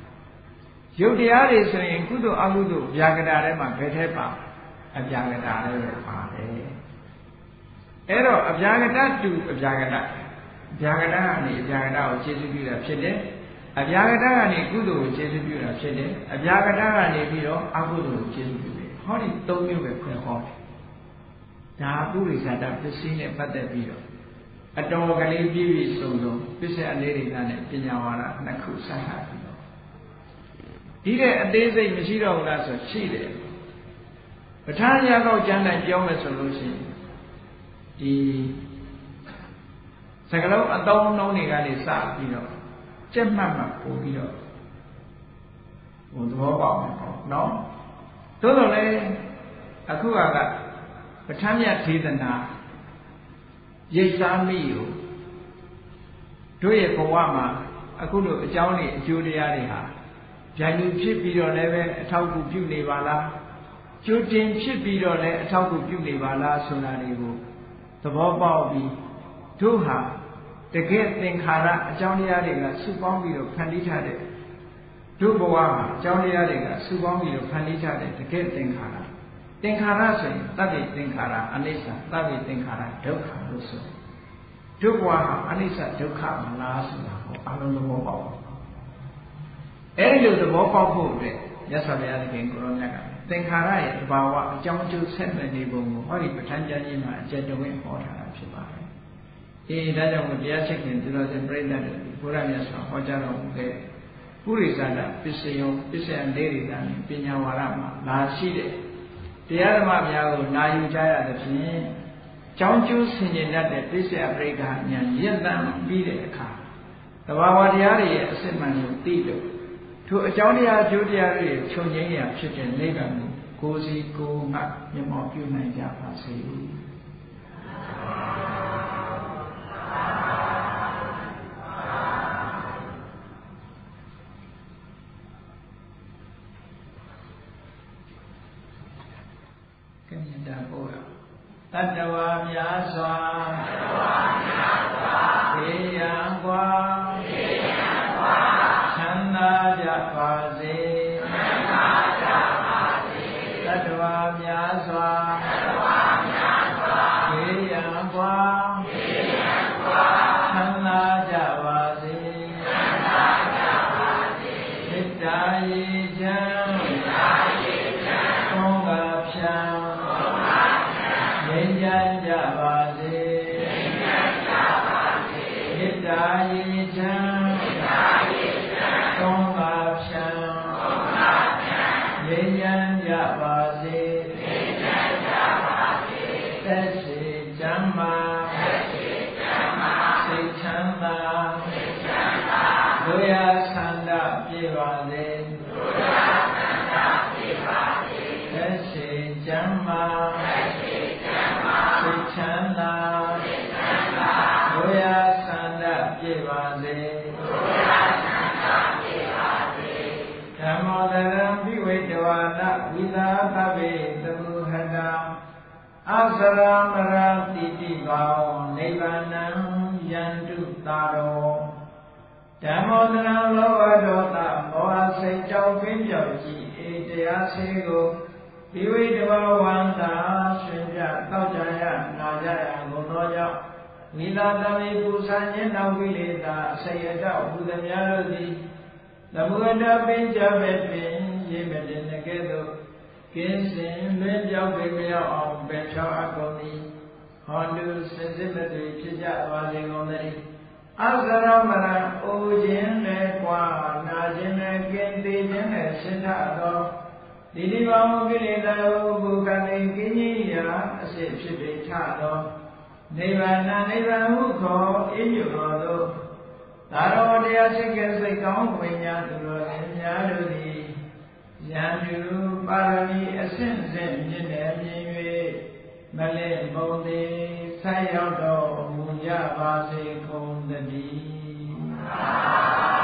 Yudiari saying Kudu Agudu, Yagadare, Betepa, a Jagadare. Ero of Jagada to Jagada. Jagada and Jagada, Chesapeake, Chede, a Jagada and Kudu, Chesapeake, Chede, a Jagada and a Viro, Agudu, Chesapeake. How did told you with Quahog? Nabu is at the scene at the Viro. A dog and a baby solo, Pisa and Lady than Pinyawara, Nakusa happy. Here a day say Mishiro was a cheated. But Tanya go Jana Joma solution. The Sagalo, a dog no nigga is up, you know. Gemma, you know. Would walk no? Totally, a Kuaga, but Tanya Tidana. Yes, I'm you. Do ye for Wama, a good Johnny Juliaria. Janu chip be your level, a talk of Julivala. Jutin chip be your level, a talk of Julivala, Sonarigo. The Bob be. To her, the great thing Hara, Johnny Ariga, Subombi of Pandita. To Boama, Johnny Ariga, Subombi of Pandita, the great thing Hara. Think Hara say, Tavi think Hara, Anissa, Tavi think Hara, Doka, also. To Boama, Anissa, Doka, Malas, Alon the Mobile. Ere the Mobile food, yes, I have again, Corona. Think Hara, Bawa, John Joe sent the neighbor, or if Tanjana, Jedaway, or Shiba. He doesn't want the second to the brain that Puranas, Hojaro, Purisada, Pisio, Pisa and Lady than Pinyawarama, La Side. The other Mabia, Nayu Jaya, the Pin, John Jews in that the Pisa Breaker, and Yendam beat a car. The Wawadiari, Simon Tito. To a Jonia Judiari, Chonia, Chicken, Legan, Cozy, Go, Mat, Yamoku, Naja, say. မြတ်တာပို့ရတတ္တဝါများစွာဘေးရန်ကွာချမ်းသာကြပါစေတတ္တဝါများစွာဘေးရန်ကွာချမ်းသာကြပါစေမေတ္တာရေချမ်းသုံးပါးဖြံငြိမ်းချမ်းကြပါစေမေတ္တာရေချမ်းသုံးပါးဖြံငြိမ်းချမ်းကြပါစေသက်ရှိချမ်းသာစိတ်ချမ်းသာတို့ရဆန္ဒပြေပါစေသက်ရှိချမ်းသာစိတ်ချမ်းသာတို့ရဆန္ဒပြေပါစေဓမ္မောတရံပိဝိတဝါဒဝိသာသဗ္ဗေသမှုဟတံအစရမရတိတိဘာဝနိဗ္ဗာနံယန္တုတာရောဓမ္မောတရံလောဘဒေါသမောဟစိတ်ကြောင့်ပြင်းပြောက်ကြည်အေတရားစေကိုပိဝိတဝါဝန္တာရှင်ပြတောက်ကြရနာကြရဘုံတော်ကြောင့်ဝိသာသဗ္ဗေပူဇာခြင်းနောက်ကိလေသာအစရတောဘုသမြတို့သည်သမုဒ္ဒပင်ကြမဲ့ပင်ရေမတင်ကဲ့သို့ကင်းစင်လွင်ပြောက်ပေမရောက်အောင်ပယ်ဖြောက်အပ်ကုန်သည်ဟောတုစစ်စစ်မသွေဖြစ်ကြပါစေကုန်သတည်းအစရမရအိုခြင်းနဲ့ကွာနာခြင်းနဲ့ကင်းသေးခြင်းနဲ့ရှင်းထသောဒီဒီဘောင်ကိလေသာဘုကတိကင်းကြီးရာအစစ်ဖြစ်ပေထသောနိဗ္ဗာန်နိဗ္ဗာန်ဟုခေါ်အင်းညွတော်သို့သာရောတရားရှိကစိတ်ကောင်းဝိညာဉ်သူတော်စင်များတို့သည်ယံပြုပါရမီအစဉ်စဉ်မြင့်တယ်မြင်၍မလဲမုံသေးဆက်ရောက်တော်မူကြပါစေကုန်သတည်း